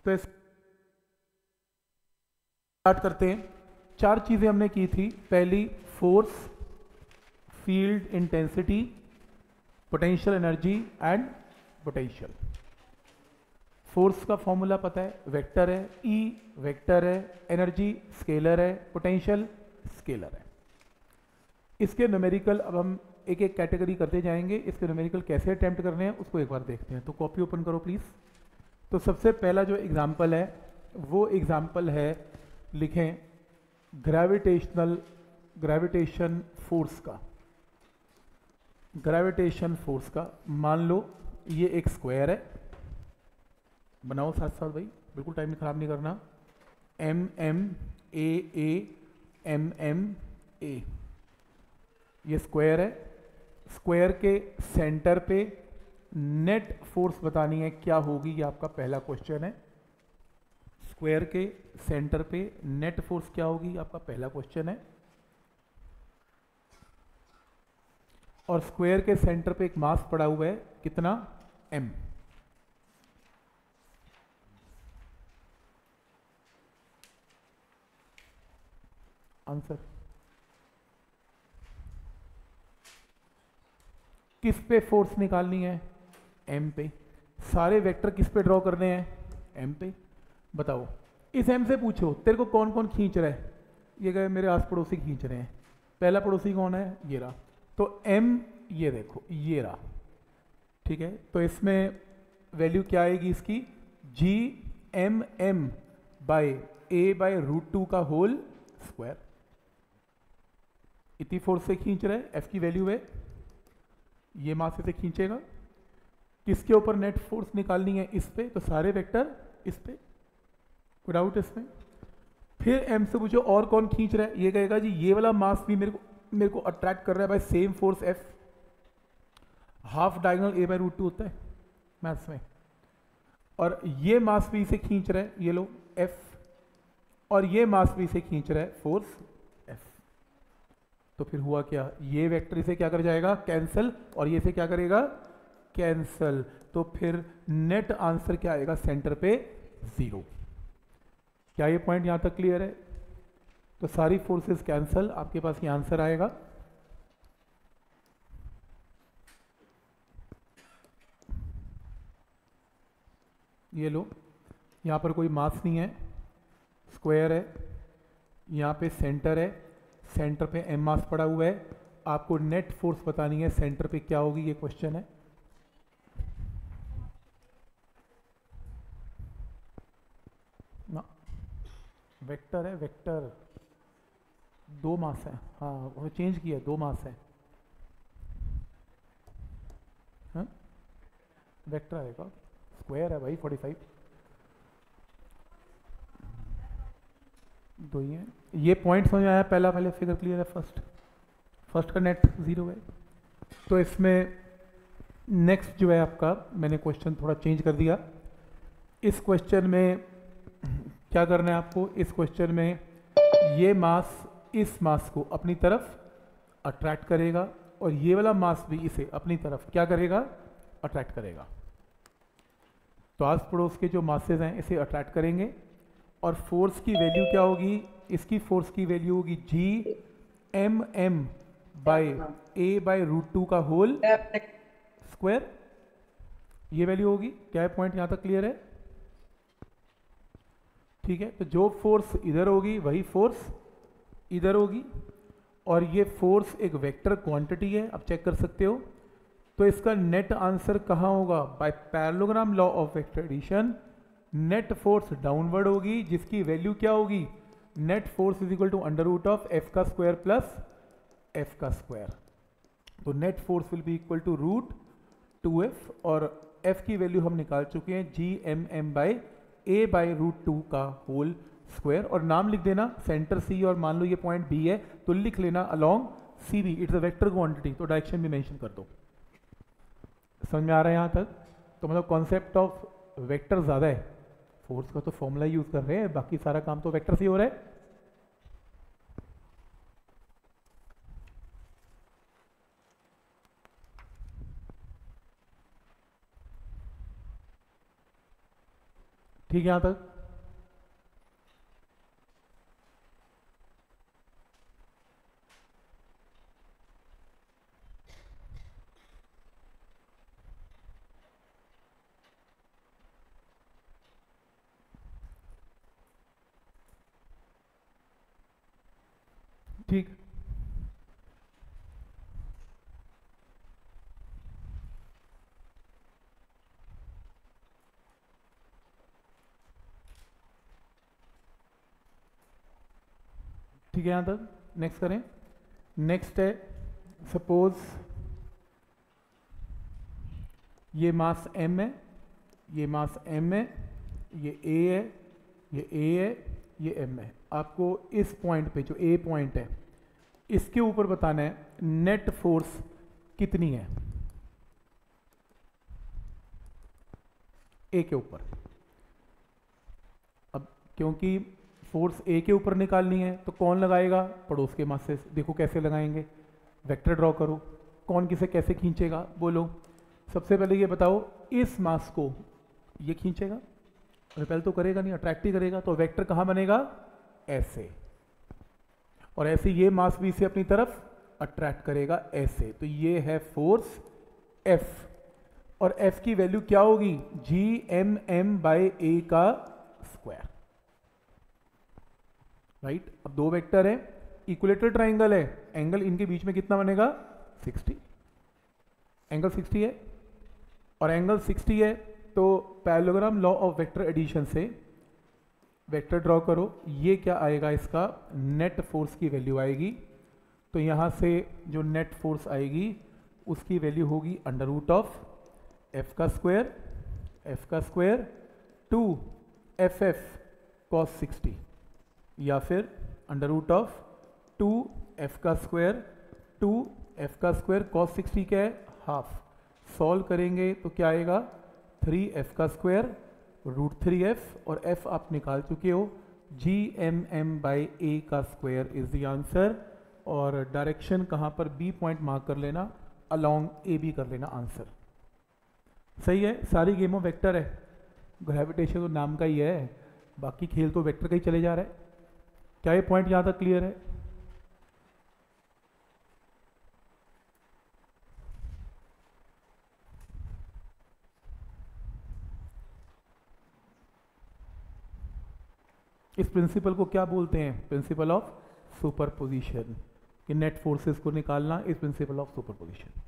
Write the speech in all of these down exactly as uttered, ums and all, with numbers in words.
तो स्टार्ट करते हैं। चार चीजें हमने की थी। पहली force, field intensity, potential energy and potential. Force का फॉर्मूला पता है, वेक्टर है, ई वेक्टर है, एनर्जी स्केलर है, पोटेंशियल स्केलर है। इसके न्यूमेरिकल अब हम एक एक कैटेगरी करते जाएंगे। इसके न्यूमेरिकल कैसे अटेम्प्ट करने हैं उसको एक बार देखते हैं। तो कॉपी ओपन करो प्लीज। तो सबसे पहला जो एग्जाम्पल है वो एग्जाम्पल है, लिखें ग्रेविटेशनल ग्रेविटेशन फोर्स का। ग्रेविटेशन फोर्स का मान लो ये एक स्क्वायर है, बनाओ साथ साथ भाई, बिल्कुल टाइम खराब नहीं करना। M M A A M M A, ये स्क्वायर है। स्क्वायर के सेंटर पे नेट फोर्स बतानी है, क्या होगी, ये आपका पहला क्वेश्चन है। स्क्वायर के सेंटर पे नेट फोर्स क्या होगी, आपका पहला क्वेश्चन है। और स्क्वायर के सेंटर पे एक मास पड़ा हुआ है, कितना, m। आंसर किस पे फोर्स निकालनी है, m पे। सारे वेक्टर किस पे ड्रॉ करने हैं, m पे। बताओ, इस m से पूछो तेरे को कौन कौन खींच रहा है, ये गए मेरे आस पड़ोसी खींच रहे हैं। पहला पड़ोसी कौन है, ये रहा। तो m ये देखो ये रहा, ठीक है। तो इसमें वैल्यू क्या आएगी इसकी, G M M by A by root two का होल स्क्वायर। इतनी फोर्स से खींच रहे हैं, एफ की वैल्यू है, ये मास से खींचेगा। किसके ऊपर नेट फोर्स निकालनी है, इस पे। तो सारे वेक्टर इस पे, कोई डाउट इसमें। फिर एम से पूछो और कौन खींच रहा है, ये कहेगा जी ये वाला मास भी मेरे को मेरे को अट्रैक्ट कर रहा है by same force F. Half diagonal A by root two होता है मैथ्स में। और ये मास भी इसे खींच रहा है, ये लो एफ। और ये मास भी इसे खींच रहा है, फोर्स एफ। तो फिर हुआ क्या, ये वेक्टर इसे क्या कर जाएगा, कैंसल, और ये इसे क्या करेगा, कैंसल। तो फिर नेट आंसर क्या आएगा, सेंटर पे जीरो। क्या ये पॉइंट यहां तक क्लियर है। तो सारी फोर्सेस कैंसल, आपके पास ये आंसर आएगा। ये लो, यहां पर कोई मास नहीं है, स्क्वायर है, यहां पे सेंटर है, सेंटर पे एम मास पड़ा हुआ है। आपको नेट फोर्स बतानी है, सेंटर पे क्या होगी, ये क्वेश्चन है। ना, वेक्टर है, वेक्टर दो मास है, हाँ वो चेंज किया, दो मास है, हाँ वेक्टर आएगा, स्क्वायर है भाई, फोर्टी फाइव दो ही है। ये पॉइंट समझ में आया, पहला पहले फिगर क्लियर है, फर्स्ट फर्स्ट का नेट जीरो है। तो इसमें नेक्स्ट जो है आपका, मैंने क्वेश्चन थोड़ा चेंज कर दिया। इस क्वेश्चन में क्या करना है आपको, इस क्वेश्चन में ये मास इस मास को अपनी तरफ अट्रैक्ट करेगा, और ये वाला मास भी इसे अपनी तरफ क्या करेगा, अट्रैक्ट करेगा। तो आस पड़ोस के जो मासेस हैं इसे अट्रैक्ट करेंगे। और फोर्स की वैल्यू क्या होगी, इसकी फोर्स की वैल्यू होगी G M M by A by root two का होल स्क्वायर, ये वैल्यू होगी। क्या है पॉइंट यहां तक क्लियर है, ठीक है। तो जो फोर्स इधर होगी वही फोर्स इधर होगी, और ये फोर्स एक वेक्टर क्वांटिटी है, आप चेक कर सकते हो। तो इसका नेट आंसर कहाँ होगा, by parallelogram law of vector addition net force downward होगी, जिसकी वैल्यू क्या होगी, net force is equal to under root of F का स्क्वायर प्लस एफ का स्क्वायर। तो net force will be equal to root two F, और F की value हम निकाल चुके हैं, G M M by A by root two का होल स्क्वायर। और नाम लिख देना, सेंटर सी, और मान लो ये पॉइंट बी है तो लिख लेना along C B, it's a vector quantity, तो डायरेक्शन भी मेंशन कर दो। समझ में आ रहा है यहाँ तक। तो मतलब कॉन्सेप्ट ऑफ वेक्टर ज़्यादा है, फोर्स का तो फॉर्मूला यूज़ कर रहे हैं, बाकी सारा काम तो वेक्टर से हो रहा है। ठीक है यहाँ तक? ठीक, ठीक है यहाँ तक? नेक्स्ट करें। नेक्स्ट है, सपोज ये मास m है, ये मास m है, ये a है, ये a है, ये m है। आपको इस पॉइंट पे जो a पॉइंट है इसके ऊपर बताना है नेट फोर्स कितनी है a के ऊपर। अब क्योंकि फोर्स a के ऊपर निकालनी है तो कौन लगाएगा? पड़ोस के मास से। देखो कैसे लगाएंगे, वेक्टर ड्रॉ करो। कौन किसे कैसे खींचेगा बोलो। सबसे पहले ये बताओ, इस मास को ये खींचेगा? रिपेल तो करेगा नहीं, अट्रैक्ट ही करेगा। तो वेक्टर कहाँ बनेगा? ऐसे। और ऐसे ये मास भी इसे अपनी तरफ अट्रैक्ट करेगा ऐसे। तो ये है फोर्स F, और F की वैल्यू क्या होगी? G M M by A का स्क्वायर, राइट। अब दो वेक्टर है, इक्विलेटरल ट्राइंगल है, एंगल इनके बीच में कितना बनेगा? साठ। एंगल साठ है, और एंगल साठ है तो parallelogram law of vector addition से वेक्टर ड्रॉ करो। ये क्या आएगा? इसका नेट फोर्स की वैल्यू आएगी। तो यहाँ से जो नेट फोर्स आएगी उसकी वैल्यू होगी अंडर रूट ऑफ एफ का स्क्वायर, एफ का square two F F cos sixty, या फिर under root of two F का स्क्वायर टू एफ का स्क्वायर कॉस सिक्सटी क्या है? हाफ। सॉल्व करेंगे तो क्या आएगा? थ्री एफ का स्क्वायर रूट थ्री एफ, और एफ आप निकाल चुके हो, G M M by A का स्क्वायर इज द आंसर। और डायरेक्शन कहाँ पर? बी पॉइंट मार्क कर लेना, अलोंग ए बी कर लेना आंसर। सही है, सारी गेमों वेक्टर है। ग्रेविटेशन तो नाम का ही है, बाकी खेल तो वेक्टर का ही चले जा रहा है। क्या ये पॉइंट यहाँ तक क्लियर है? इस प्रिंसिपल को क्या बोलते हैं? Principle of superposition. कि नेट फोर्सेस को निकालना इस प्रिंसिपल ऑफ सुपरपोजिशन।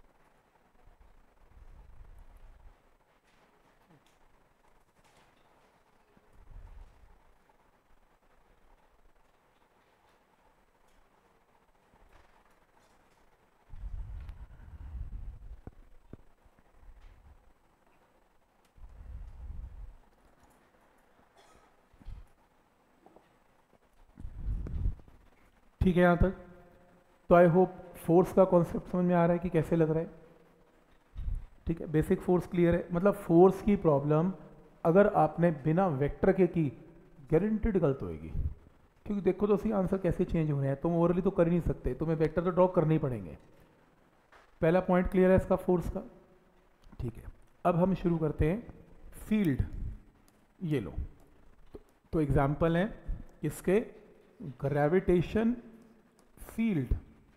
ठीक है यहाँ तक? तो आई होप फोर्स का कॉन्सेप्ट समझ में आ रहा है कि कैसे लग रहा है। ठीक है, बेसिक फोर्स क्लियर है। मतलब फोर्स की प्रॉब्लम अगर आपने बिना वेक्टर के की, गारंटीड गलत होएगी। क्योंकि देखो तो सही आंसर कैसे चेंज हो रहे हैं। तुम ओवरली तो कर ही नहीं सकते, तुम्हें वेक्टर तो ड्रॉ करने ही पड़ेंगे। पहला पॉइंट क्लियर है इसका फोर्स का। ठीक है, अब हम शुरू करते हैं फील्ड। ये लो, तो एग्जाम्पल है इसके, ग्रेविटेशन फील्ड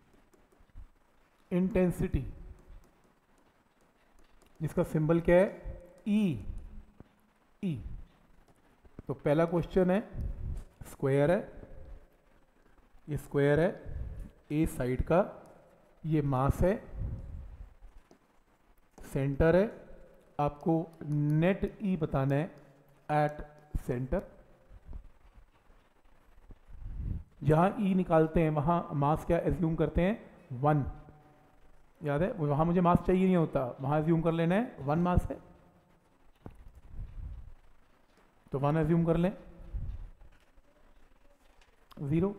इंटेंसिटी, जिसका सिंबल क्या है? ई। ई। तो पहला क्वेश्चन है, स्क्वायर है, ये स्क्वायर है ए साइड का, ये मास है, सेंटर है, आपको नेट ई बताना है एट सेंटर। जहां ई निकालते हैं वहां मास क्या एज्यूम करते हैं? वन। याद है, वहां मुझे मास चाहिए नहीं होता, वहां एज्यूम कर लेना है वन मास है, तो वन एज्यूम कर लें, जीरो।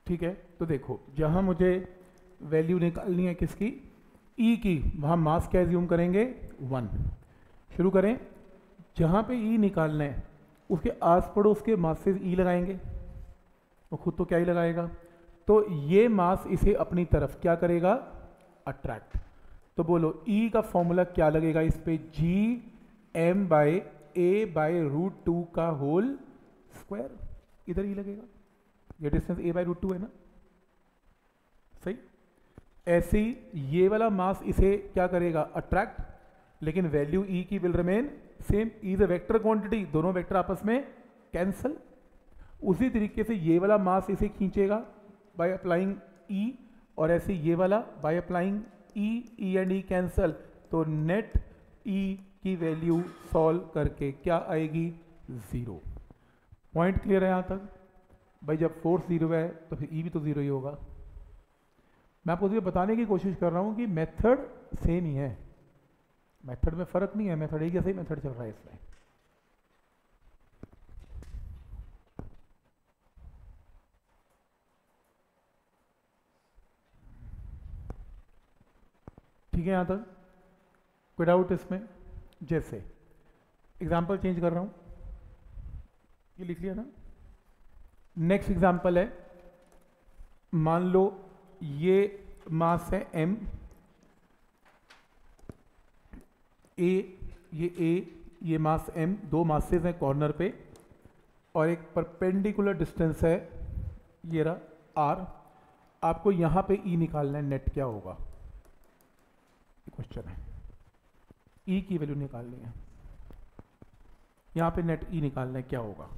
ठीक है, तो देखो जहाँ मुझे वैल्यू निकालनी है किसकी, ई की, वहाँ मास क्या एज्यूम करेंगे, वन। शुरू करें। जहाँ पे ई निकालना है उसके आस पड़ोस के मास से ई लगाएंगे, वो खुद तो क्या ही लगाएगा, तो ये मास इसे अपनी तरफ क्या करेगा, अट्रैक्ट। तो बोलो ई का फॉर्मूला क्या लगेगा इस पे, G M by A by root two का होल स्क्वायर, इधर ई लगेगा, ये distance A by root two है ना, सही। ऐसे ही ये वाला मास इसे क्या करेगा, अट्रैक्ट, लेकिन वैल्यू ई की will remain same, E is a vector quantity, दोनों वेक्टर आपस में कैंसल। उसी तरीके से ये वाला मास इसे खींचेगा बाय अप्लाइंग ई, और ऐसे ये वाला by applying E, E and E cancel, तो नेट ई की वैल्यू सॉल्व करके क्या आएगी, जीरो। पॉइंट क्लियर है यहाँ तक भाई, जब फोर्स जीरो है तो फिर ई भी तो जीरो ही होगा। मैं आपको ये बताने की कोशिश कर रहा हूँ कि मेथड सेम ही है, मेथड में फर्क नहीं है, मेथड एक जैसे ही मेथड चल रहा है इसमें। ठीक है यहाँ तक, कोई डाउट इसमें। जैसे एग्जाम्पल चेंज कर रहा हूँ, ये लिख लिया ना। नेक्स्ट एग्जाम्पल है, मान लो ये मास है m, ए, ये a, ये मास m, दो मासेस हैं कॉर्नर पे, और एक परपेंडिकुलर डिस्टेंस है ये रहा r। आपको यहाँ पे e निकालना है, नेट क्या होगा, क्वेश्चन है, e की वैल्यू निकालनी है, यहाँ पे नेट e निकालना है, क्या होगा।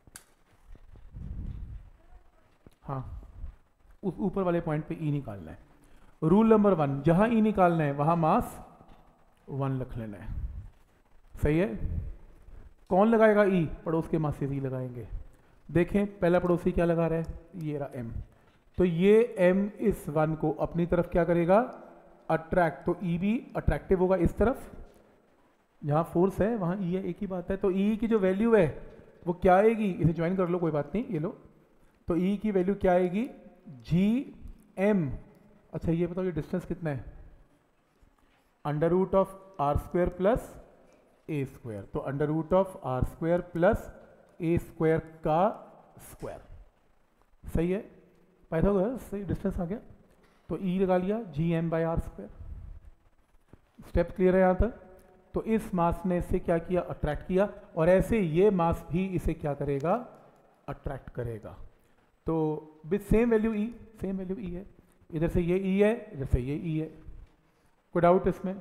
हाँ, उस ऊपर वाले पॉइंट पे ई निकालना है। रूल नंबर वन, जहां ई निकालना है वहां मास वन रख लेना है, सही है। कौन लगाएगा ई, पड़ोस के मास से ई लगाएंगे। देखें पहला पड़ोसी क्या लगा रहा है, ये रहा एम, तो ये एम इस वन को अपनी तरफ क्या करेगा, अट्रैक्ट, तो ई भी अट्रैक्टिव होगा इस तरफ, जहां फोर्स है वहां ई है, एक ही बात है। तो ई की जो वैल्यू है वो क्या आएगी, इसे ज्वाइन कर लो कोई बात नहीं, ये लो, तो ई की वैल्यू क्या आएगी, जी एम। अच्छा ये बताओ ये डिस्टेंस कितना है, under root of R square plus A square, तो under root of R square plus A square का स्क्वायर, सही है, पाइथागोरस सही, डिस्टेंस आ गया, तो ई लगा लिया, G M by R square. Step clear है यहाँ तक। तो इस मास ने इसे क्या किया, अट्रैक्ट किया, और ऐसे ये मास भी इसे क्या करेगा, अट्रैक्ट करेगा। तो with same value E, same value E है, इधर से ये ई है, इधर से ये ई है, कोई डाउट इसमें।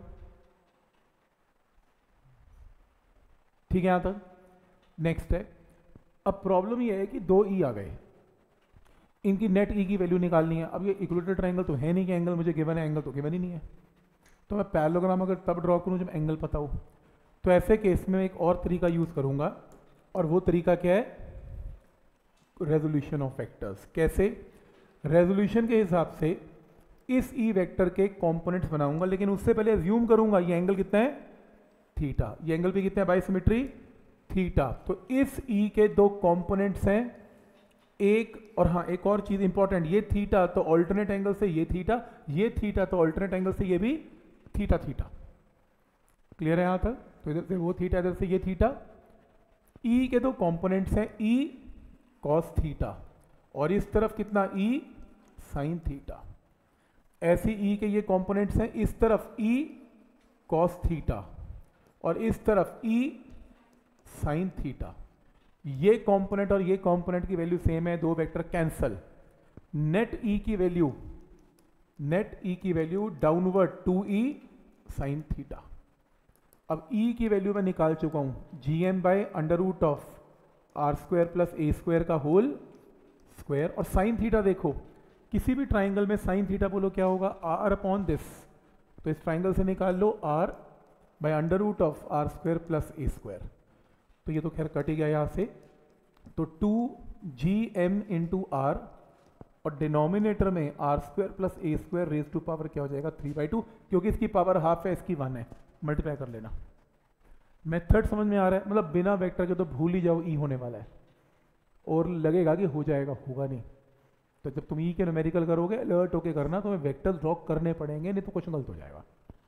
ठीक है यहाँ तक। नेक्स्ट है, अब प्रॉब्लम ये है कि दो ई आ गए, इनकी नेट ई की वैल्यू निकालनी है। अब ये इक्विलेटरल ट्रायंगल तो है नहीं कि एंगल मुझे गिवन है, एंगल तो गिवन ही नहीं है, तो मैं पैरेललोग्राम अगर तब ड्रॉ करूं जब एंगल पता हो। तो ऐसे केस में एक और तरीका यूज करूंगा, और वो तरीका क्या है, रेजोल्यूशन ऑफ वेक्टर्स। कैसे, रेजोल्यूशन के हिसाब से इस ई वेक्टर के कंपोनेंट्स बनाऊंगा, लेकिन उससे पहले अज्यूम करूंगा ये एंगल कितना है, थीटा, ये एंगल भी कितना है, बाय सिमेट्री थीटा। तो इस ई के दो कंपोनेंट्स हैं, एक, और हाँ एक और चीज इंपॉर्टेंट, ये थीटा तो ऑल्टरनेट एंगल से ये थीटा, ये थीटा तो ऑल्टरनेट एंगल से ये भी थीटा थीटा। क्लियर है यहां तक। तो इधर से वो थीटा, इधर से ये थीटा। ई के दो कंपोनेंट्स हैं, ई कॉस थीटा, और इस तरफ कितना, ई साइन थीटा। ऐसे ई के ये कंपोनेंट्स हैं, इस तरफ ई कॉस थीटा, और इस तरफ ई साइन थीटा। ये कंपोनेंट और ये कंपोनेंट की वैल्यू सेम है, दो वेक्टर कैंसल। नेट ई की वैल्यू, नेट ई की value downward two E sine theta. अब ई की वैल्यू मैं निकाल चुका हूं, G M by under root of R square plus A square का होल स्क्वायर। और साइन थीटा देखो, किसी भी ट्राइंगल में साइन थीटा बोलो क्या होगा, आर अपॉन दिस, तो इस ट्राइंगल से निकाल लो R by under root of R square plus A square. तो ये तो खैर कट ही गया यहाँ से, तो two G M into R, और डिनोमिनेटर में R square plus A square raise to power क्या हो जाएगा, थ्री बाई टू, क्योंकि इसकी पावर हाफ है, इसकी वन है, मल्टीप्लाई कर लेना। मेथड समझ में आ रहा है, मतलब बिना वेक्टर के तो भूल ही जाओ ई होने वाला है, और लगेगा कि हो जाएगा, होगा नहीं। तो जब तुम ई के न्यूमेरिकल करोगे अलर्ट होके करना, तुम्हें वेक्टर्स ड्रॉ करने पड़ेंगे, नहीं तो क्वेश्चन गलत हो जाएगा।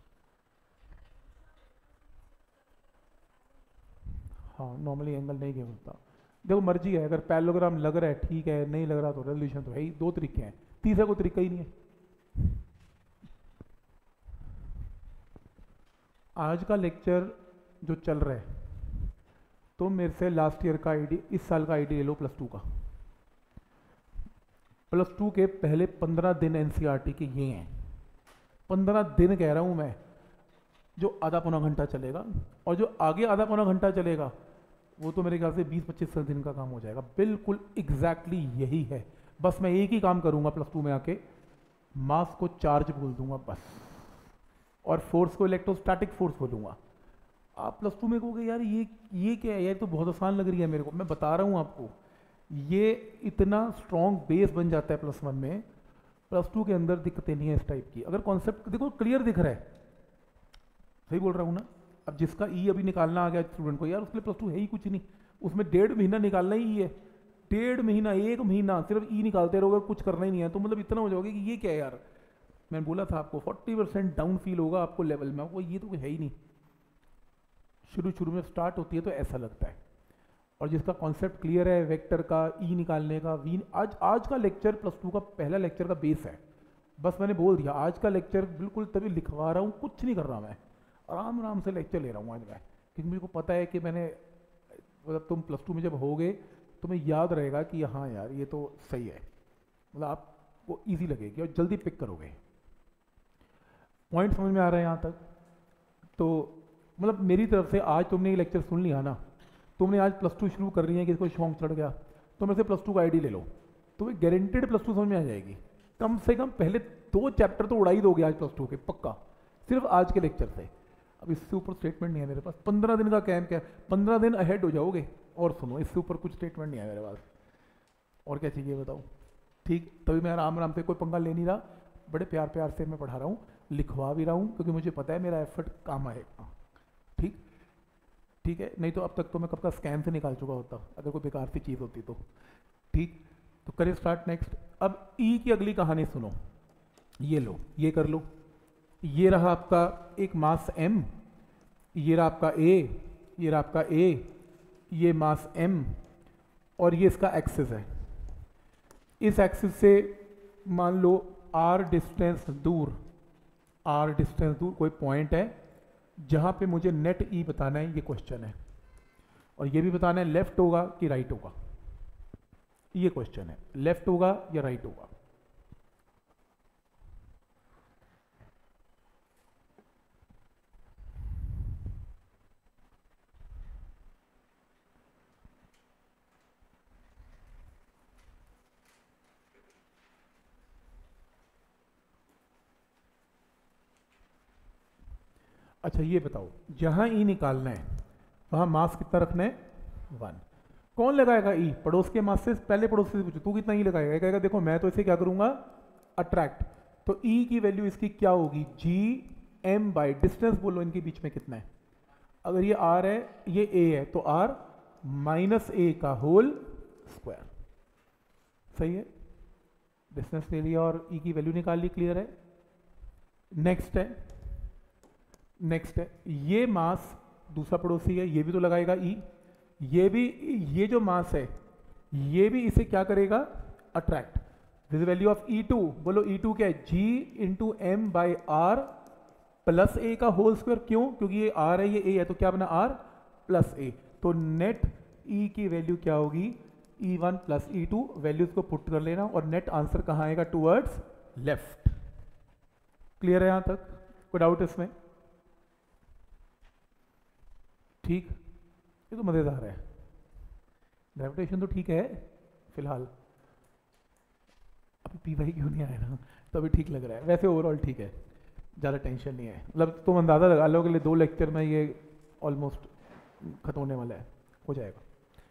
हाँ नॉर्मली एंगल नहीं गिव होता, देखो मर्जी है, अगर पैरेललोग्राम लग रहा है ठीक है, नहीं लग रहा तो रेजोल्यूशन तो है ही। दो तरीके हैं, तीसरा कोई तरीका ही नहीं है। आज का लेक्चर जो चल रहा है, तो मेरे से लास्ट ईयर का आईडी, इस साल का आईडी ले लो प्लस टू का। प्लस टू के पहले पंद्रह दिन एनसीईआरटी के ये हैं, पंद्रह दिन कह रहा हूँ मैं, जो आधा पौना घंटा चलेगा, और जो आगे आधा पौना घंटा चलेगा वो तो मेरे ख्याल से बीस पच्चीस दिन का काम हो जाएगा। बिल्कुल एग्जैक्टली यही है, बस मैं एक ही काम करूँगा प्लस टू में आके, मास को चार्ज बोल दूंगा बस, और फोर्स को इलेक्ट्रोस्टैटिक फोर्स बोलूँगा। आप प्लस टू में कहोगे यार ये ये क्या है यार, तो बहुत आसान लग रही है मेरे को। मैं बता रहा हूँ आपको, ये इतना स्ट्रॉन्ग बेस बन जाता है प्लस वन में, प्लस टू के अंदर दिक्कतें नहीं है इस टाइप की। अगर कॉन्सेप्ट देखो क्लियर दिख रहा है, सही बोल रहा हूँ ना। अब जिसका ई अभी निकालना आ गया स्टूडेंट को, यार उसके लिए प्लस टू है ही कुछ नहीं, उसमें डेढ़ महीना निकालना ही है, डेढ़ महीना एक महीना सिर्फ ई निकालते रहोगे, कुछ करना ही नहीं है, तो मतलब इतना हो जाओगे कि ये क्या है यार। मैंने बोला था आपको फोर्टी परसेंट डाउन फील होगा आपको लेवल में, आपको ये तो है ही नहीं। शुरू शुरू में स्टार्ट होती है तो ऐसा लगता है, और जिसका कॉन्सेप्ट क्लियर है वेक्टर का, ई निकालने का, वी, आज आज का लेक्चर प्लस टू का पहला लेक्चर का बेस है। बस मैंने बोल दिया आज का लेक्चर बिल्कुल तभी लिखवा रहा हूँ, कुछ नहीं कर रहा मैं, आराम आराम से लेक्चर ले रहा हूँ आज मैं, क्योंकि मुझे को पता है कि मैंने, मतलब तुम प्लस टू में जब होगे तुम्हें याद रहेगा कि हाँ यार ये तो सही है, मतलब आपको ईजी लगेगी और जल्दी पिक करोगे। पॉइंट समझ में आ रहा है यहाँ तक? तो मतलब मेरी तरफ से आज तुमने ये लेक्चर सुन लिया ना, तुमने आज प्लस टू शुरू कर रही है, किसको शौक चढ़ गया तो मेरे से प्लस टू का आईडी ले लो, तुम्हें गारंटेड प्लस टू समझ में आ जाएगी। कम से कम पहले दो चैप्टर तो उड़ा ही दोगे आज प्लस टू के, पक्का, सिर्फ आज के लेक्चर से। अब इससे ऊपर स्टेटमेंट नहीं है मेरे पास, पंद्रह दिन का कैंप है, पंद्रह दिन अहेड हो जाओगे। और सुनो, इससे ऊपर कुछ स्टेटमेंट नहीं है मेरे पास, और क्या चाहिए बताओ? ठीक, तभी मैं आराम आराम से, कोई पंगा ले नहीं रहा, बड़े प्यार प्यार से मैं पढ़ा रहा हूँ, लिखवा भी रहा हूँ, क्योंकि मुझे पता है मेरा एफर्ट काम आएगा। ठीक ठीक है, नहीं तो अब तक तो मैं कब का स्कैन से निकाल चुका होता अगर कोई बेकार सी चीज़ होती तो। ठीक, तो करिए स्टार्ट नेक्स्ट। अब ई की अगली कहानी सुनो, ये लो, ये कर लो, ये रहा आपका एक मास m, ये रहा आपका a, ये रहा आपका a, ये मास m, और ये इसका एक्सिस है। इस एक्सिस से मान लो r डिस्टेंस दूर, r डिस्टेंस दूर कोई पॉइंट है जहां पे मुझे नेट ई बताना है, ये क्वेश्चन है, और ये भी बताना है लेफ्ट होगा कि राइट होगा, ये क्वेश्चन है, लेफ्ट होगा या राइट होगा। अच्छा ये बताओ, जहां ई निकालना है वहां मास कितना रखना है? वन। कौन लगाएगा ई? पड़ोस के मास से, पहले पड़ोस से पूछो तू कितना ई लगाएगा, कहेगा देखो मैं तो इसे क्या करूंगा, अट्रैक्ट, तो ई की वैल्यू इसकी क्या होगी, जी एम बाई डिस्टेंस, बोलो इनके बीच में कितना है। अगर ये आर है, ये ए है, तो आर माइनस ए का होल स्क्वायर, सही है। डिस्टेंस ले लिया और ई की वैल्यू निकाल ली, क्लियर है। नेक्स्ट है, नेक्स्ट है ये मास, दूसरा पड़ोसी है, ये भी तो लगाएगा ई, ये भी, ये जो मास है ये भी इसे क्या करेगा, attract. This value of E two, बोलो ई टू क्या है, G into M by R plus A का होल स्क्वायर। क्यों? क्योंकि ये आर है, ये ए है, तो क्या बना, आर प्लस ए। तो नेट ई की वैल्यू क्या होगी, E one plus E two, values को पुट कर लेना, और नेट आंसर कहाँ आएगा, टूवर्ड्स लेफ्ट। क्लियर है यहां तक? कोई डाउट इसमें? ठीक, ये तो मजेदार है। ग्रेविटेशन तो ठीक है फिलहाल, अभी पी वाई क्यों नहीं आया ना, तो अभी ठीक लग रहा है, वैसे ओवरऑल ठीक है, ज़्यादा टेंशन नहीं है। मतलब तुम अंदाज़ा लगा लो कि दो लेक्चर में ये ऑलमोस्ट खत्म होने वाला है, हो जाएगा।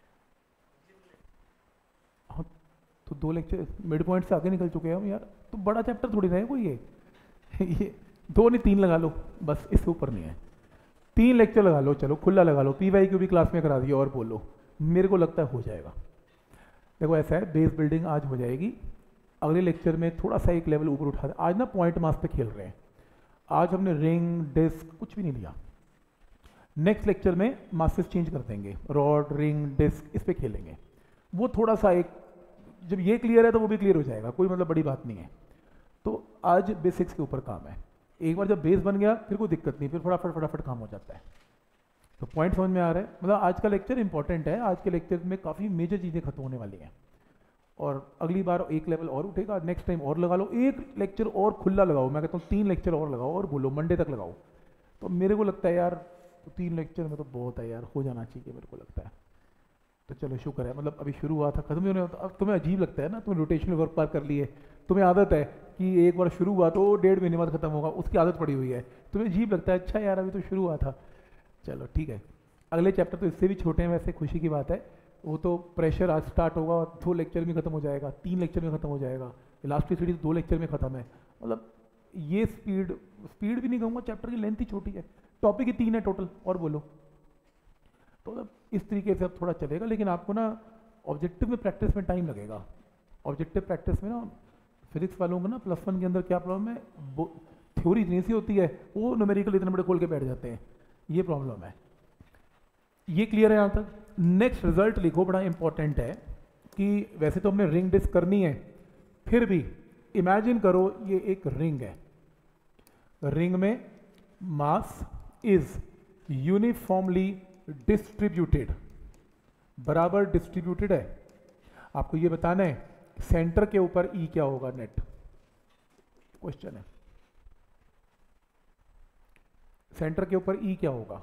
हाँ, तो दो लेक्चर मिड पॉइंट से आगे निकल चुके हैं हम यार, तो बड़ा चैप्टर थोड़ी ना है कोई ये ये दो नहीं तीन लगा लो बस, इससे ऊपर नहीं है। तीन लेक्चर लगा लो, चलो खुला लगा लो, पी वाई क्यू भी क्लास में करा दिया और बोलो, मेरे को लगता है हो जाएगा। देखो ऐसा है, बेस बिल्डिंग आज हो जाएगी, अगले लेक्चर में थोड़ा सा एक लेवल ऊपर उठा दें। आज ना पॉइंट मास पे खेल रहे हैं, आज हमने रिंग डिस्क कुछ भी नहीं लिया। नेक्स्ट लेक्चर में मासेस चेंज कर देंगे, रॉड रिंग डिस्क इस पे खेलेंगे। वो थोड़ा सा एक, जब ये क्लियर है तो वो भी क्लियर हो जाएगा, कोई मतलब बड़ी बात नहीं है। तो आज बेसिक्स के ऊपर काम है, एक बार जब बेस बन गया फिर कोई दिक्कत नहीं, फिर फटाफट फटाफट काम हो जाता है। तो पॉइंट समझ में आ रहा है, मतलब आज का लेक्चर इंपॉर्टेंट है, आज के लेक्चर में काफ़ी मेजर चीज़ें खत्म होने वाली हैं और अगली बार एक लेवल और उठेगा, नेक्स्ट टाइम और लगा लो, एक लेक्चर और खुला लगाओ, मैं कहता हूँ तीन लेक्चर और लगाओ और बोलो मंडे तक लगाओ। तो मेरे को लगता है यार तो तीन लेक्चर में तो बहुत है यार, हो जाना चाहिए मेरे को लगता है। तो चलो शुक्र है, मतलब अभी शुरू हुआ था खत्म ही होने वाला था। अब तुम्हें अजीब लगता है ना, तुमने रोटेशनल वर्क पार कर लिए, तुम्हें आदत है कि एक बार शुरू हुआ तो डेढ़ महीने बाद खत्म होगा, उसकी आदत पड़ी हुई है, तुम्हें अजीब लगता है अच्छा यार अभी तो शुरू हुआ था। चलो ठीक है, अगले चैप्टर तो इससे भी छोटे हैं, वैसे खुशी की बात है। वो तो प्रेशर आज स्टार्ट होगा और दो लेक्चर में खत्म हो जाएगा, तीन लेक्चर में खत्म हो जाएगा। लास्ट की सीरीज दो लेक्चर में खत्म है, मतलब ये स्पीड स्पीड भी नहीं कहूँगा, चैप्टर की लेंथ ही छोटी है, टॉपिक ही तीन है टोटल और बोलो। तो मतलब इस तरीके से अब थोड़ा चलेगा, लेकिन आपको ना ऑब्जेक्टिव में प्रैक्टिस में टाइम लगेगा। ऑब्जेक्टिव प्रैक्टिस में ना फिजिक्स वालों को ना प्लस वन के अंदर क्या प्रॉब्लम है, थ्योरी इतनी सी होती है, वो न्यूमेरिकल इतने बड़े खोल के बैठ जाते हैं, ये प्रॉब्लम है। ये क्लियर है यहाँ तक? नेक्स्ट रिजल्ट लिखो, बड़ा इंपॉर्टेंट है कि वैसे तो हमने रिंग डिस्क करनी है, फिर भी इमेजिन करो ये एक रिंग है, रिंग में मास इज यूनिफॉर्मली डिस्ट्रीब्यूटेड, बराबर डिस्ट्रीब्यूटेड है। आपको ये बताना है सेंटर के ऊपर ई क्या होगा, नेट क्वेश्चन है। सेंटर के ऊपर ई क्या होगा,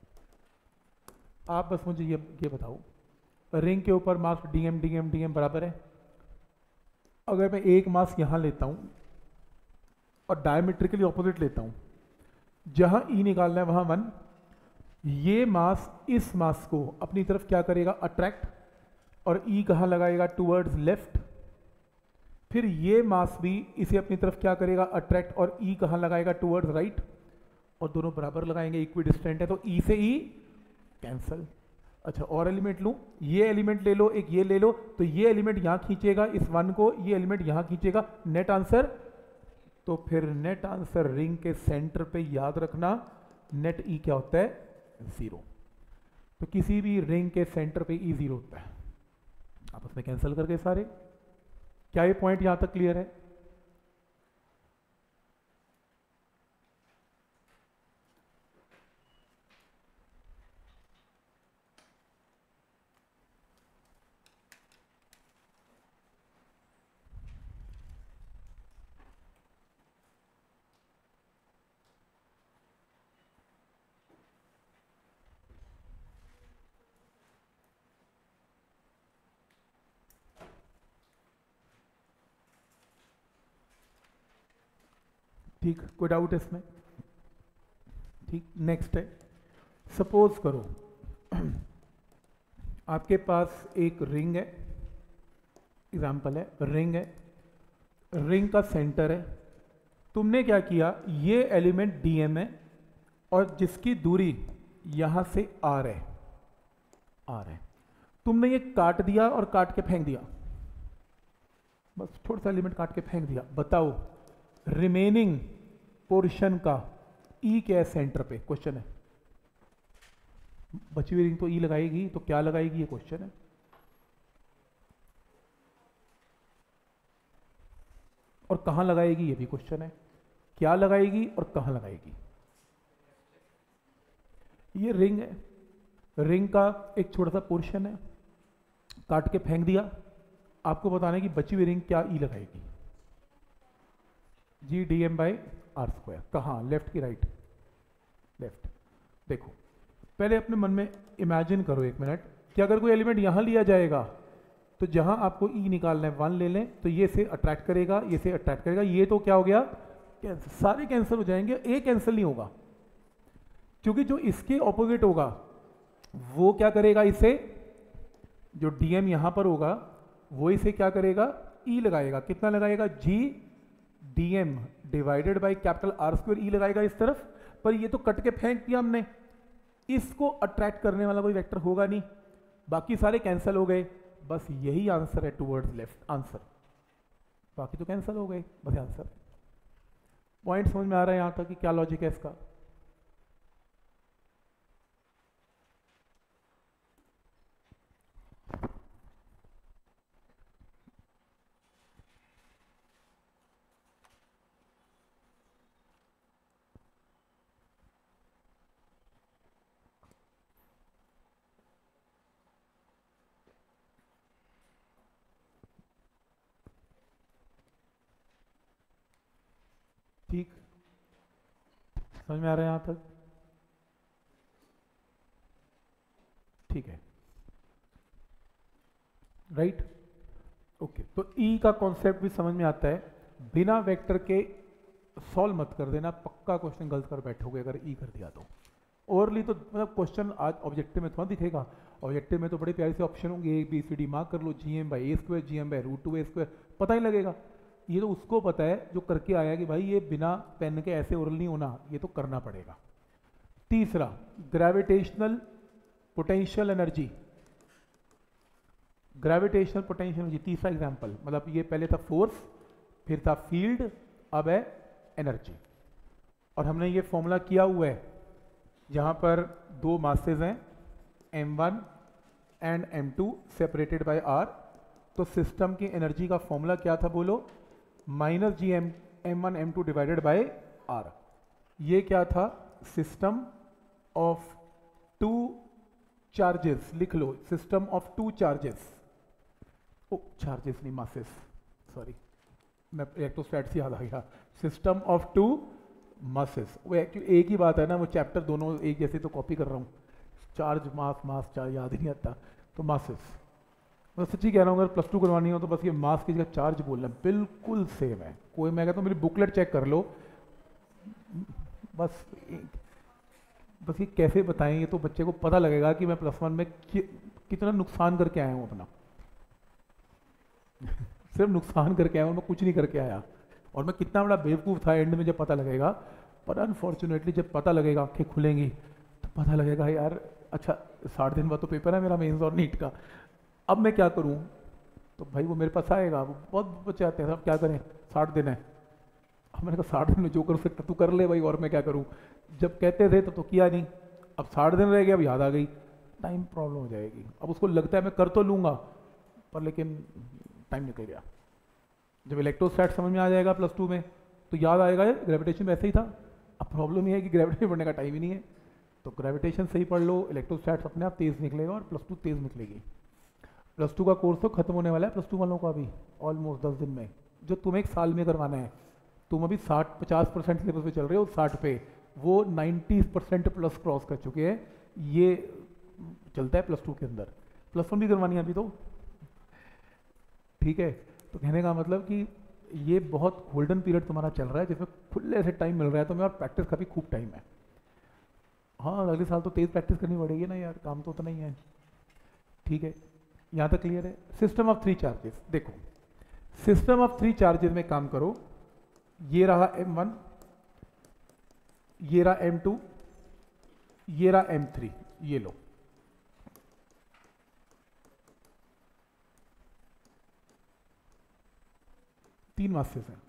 आप बस मुझे ये ये बताओ। रिंग के ऊपर मास डीएम डीएम डीएम बराबर है। अगर मैं एक मास यहां लेता हूं और डायमेट्रिकली ऑपोजिट लेता हूं, जहां ई निकालना है वहां वन, ये मास इस मास को अपनी तरफ क्या करेगा, अट्रैक्ट, और ई कहां लगाएगा, टूवर्ड्स लेफ्ट। फिर ये मास भी इसे अपनी तरफ क्या करेगा, अट्रैक्ट, और ई कहां लगाएगा, टूवर्ड्स राइट, और दोनों बराबर लगाएंगे, इक्वी डिस्टेंट है, तो ई से ई कैंसल। अच्छा और एलिमेंट लूं, ये एलिमेंट ले लो, एक ये ले लो, तो ये एलिमेंट यहां खींचेगा इस वन को, ये एलिमेंट यहां खींचेगा, नेट आंसर। तो फिर नेट आंसर रिंग के सेंटर पे याद रखना, नेट ई क्या होता है, जीरो। तो किसी भी रिंग के सेंटर पे ई जीरो होता है, आपस में कैंसिल करके सारे। क्या ये पॉइंट यहां तक क्लियर है? ठीक, कोई डाउट है इसमें? ठीक, नेक्स्ट है, सपोज करो आपके पास एक रिंग है, एग्जाम्पल है रिंग है, रिंग का सेंटर है, तुमने क्या किया, ये एलिमेंट डीएम है और जिसकी दूरी यहां से आर है, आर है, तुमने ये काट दिया और काट के फेंक दिया, बस थोड़ा सा एलिमेंट काट के फेंक दिया। बताओ रिमेनिंग पोर्शन का ई क्या है सेंटर पे, क्वेश्चन है। बची हुई रिंग तो ई लगाएगी, तो क्या लगाएगी, ये क्वेश्चन है। और कहां लगाएगी, ये भी क्वेश्चन है। क्या लगाएगी और कहां लगाएगी। ये रिंग है, रिंग का एक छोटा सा पोर्शन है, काट के फेंक दिया, आपको बताना है कि बची हुई रिंग क्या ई लगाएगी, G D M by R square. कहाँ, लेफ्ट की राइट, लेफ्ट। देखो पहले अपने मन में इमेजिन करो एक मिनट कि अगर कोई एलिमेंट यहां लिया जाएगा तो जहां आपको ई निकालना है वन ले लें, तो ये से अट्रैक्ट करेगा, ये से अट्रैक्ट करेगा, ये तो क्या हो गया, कैंसिल, सारे कैंसिल हो जाएंगे, एक कैंसिल नहीं होगा, क्योंकि जो इसके ऑपोजिट होगा वो क्या करेगा, इसे जो डीएम यहां पर होगा वो इसे क्या करेगा, ई लगाएगा, कितना लगाएगा, G DM divided by capital R square, E लगाएगा इस तरफ, पर ये तो कट के फेंक दिया हमने, इसको अट्रैक्ट करने वाला कोई वेक्टर होगा नहीं, बाकी सारे कैंसिल हो गए, बस यही आंसर है टुवर्ड्स लेफ्ट आंसर, बाकी तो कैंसिल हो गए, बस आंसर। पॉइंट समझ में आ रहा है यहाँ तक कि क्या लॉजिक है इसका? ठीक, समझ में आ रहा है यहाँ तक? ठीक है, राइट, ओके। तो ई का कॉन्सेप्ट भी समझ में आता है। बिना वेक्टर के सॉल्व मत कर देना, पक्का क्वेश्चन गलत कर बैठोगे अगर ई कर दिया तो। ओवरली तो मतलब क्वेश्चन आज ऑब्जेक्टिव में थोड़ा दिखेगा, ऑब्जेक्टिव में तो बड़े प्यारे से ऑप्शन होंगे, A B C D mark कर लो, G M by A square, G M by root two A square, पता ही लगेगा। ये तो उसको पता है जो करके आया कि भाई ये बिना पेन के ऐसे ओरल नहीं होना, ये तो करना पड़ेगा। तीसरा, gravitational potential energy, gravitational potential energy, तीसरा एग्जांपल। मतलब ये पहले था फोर्स, फिर था फील्ड, अब है एनर्जी। और हमने ये फॉर्मूला किया हुआ है जहां पर दो मासेस हैं M one and M two separated by R. तो सिस्टम की एनर्जी का फॉर्मूला क्या था बोलो? Minus G M M one M two divided by R. ये क्या था? सिस्टम ऑफ टू चार्जेस, लिख लो, system of two charges, oh charges नहीं मासेस, सॉरी, मैं इलेक्ट्रोस्टैट से याद आ गया, सिस्टम ऑफ टू मासेस। वो एक्चुअली एक ही बात है ना, वो चैप्टर दोनों एक जैसे तो कॉपी कर रहा हूँ, चार्ज मास मास चार्ज याद ही नहीं आता, तो मासेस। मैं सच्ची कह रहा हूँ, अगर प्लस टू करवानी हो तो बस ये मास की जगह चार्ज बोलना, बिल्कुल सेम है। कोई, मैं कहता हूँ मेरी बुकलेट चेक कर लो, बस बस ये कैसे बताएं, ये तो बच्चे को पता लगेगा कि मैं प्लस वन में कि, कितना नुकसान करके आया हूँ अपना। सिर्फ नुकसान करके आया हूँ, मैं कुछ नहीं करके आया। और मैं कितना बड़ा बेवकूफ़ था एंड में जब पता लगेगा। पर अनफॉर्चुनेटली जब पता लगेगा, आंखें खुलेंगी तो पता लगेगा यार, अच्छा साठ दिन बाद तो पेपर है मेरा मेंस और नीट का, अब मैं क्या करूं? तो भाई वो मेरे पास आएगा, वो बहुत बच्चे आते हैं, साहब क्या करें, साठ दिन है। अब मैंने कहा साठ दिन में जो कर सकता तू कर ले भाई, और मैं क्या करूं? जब कहते थे तब तो किया नहीं, अब साठ दिन रह गया, अब याद आ गई, टाइम प्रॉब्लम हो जाएगी। अब उसको लगता है मैं कर तो लूँगा, पर लेकिन टाइम निकल गया। जब इलेक्ट्रोस्टैट समझ में आ जाएगा प्लस टू में तो याद आएगा ये ग्रेविटेशन वैसे ही था। अब प्रॉब्लम ये है कि ग्रेविटेशन पढ़ने का टाइम ही नहीं है, तो ग्रेविटेशन सही पढ़ लो, इलेक्ट्रोस्टैट्स अपने आप तेज़ निकलेगा और प्लस टू तेज़ निकलेगी। प्लस टू का कोर्स तो खत्म होने वाला है प्लस टू वालों का अभी ऑलमोस्ट दस दिन में, जो तुम्हें एक साल में करवाना है। तुम अभी साठ पचास परसेंट सिलेबस पे चल रहे हो, साठ पे, वो नाइन्टी परसेंट प्लस क्रॉस कर चुके हैं। ये चलता है प्लस टू के अंदर, प्लस वन भी करवानी है अभी तो, ठीक है। तो कहने का मतलब कि ये बहुत गोल्डन पीरियड तुम्हारा चल रहा है जिसमें खुले से टाइम मिल रहा है तुम्हें, और प्रैक्टिस का भी खूब टाइम है। हाँ अगले साल तो तेज़ प्रैक्टिस करनी पड़ेगी ना यार, काम तो उतना ही है, ठीक है। यहाँ तक क्लियर है? सिस्टम ऑफ थ्री चार्जेस, देखो सिस्टम ऑफ थ्री चार्जेस में काम करो। ये रहा एम वन, ये रहा एम टू, ये रहा एम थ्री, ये लो। तीन मासेस हैं।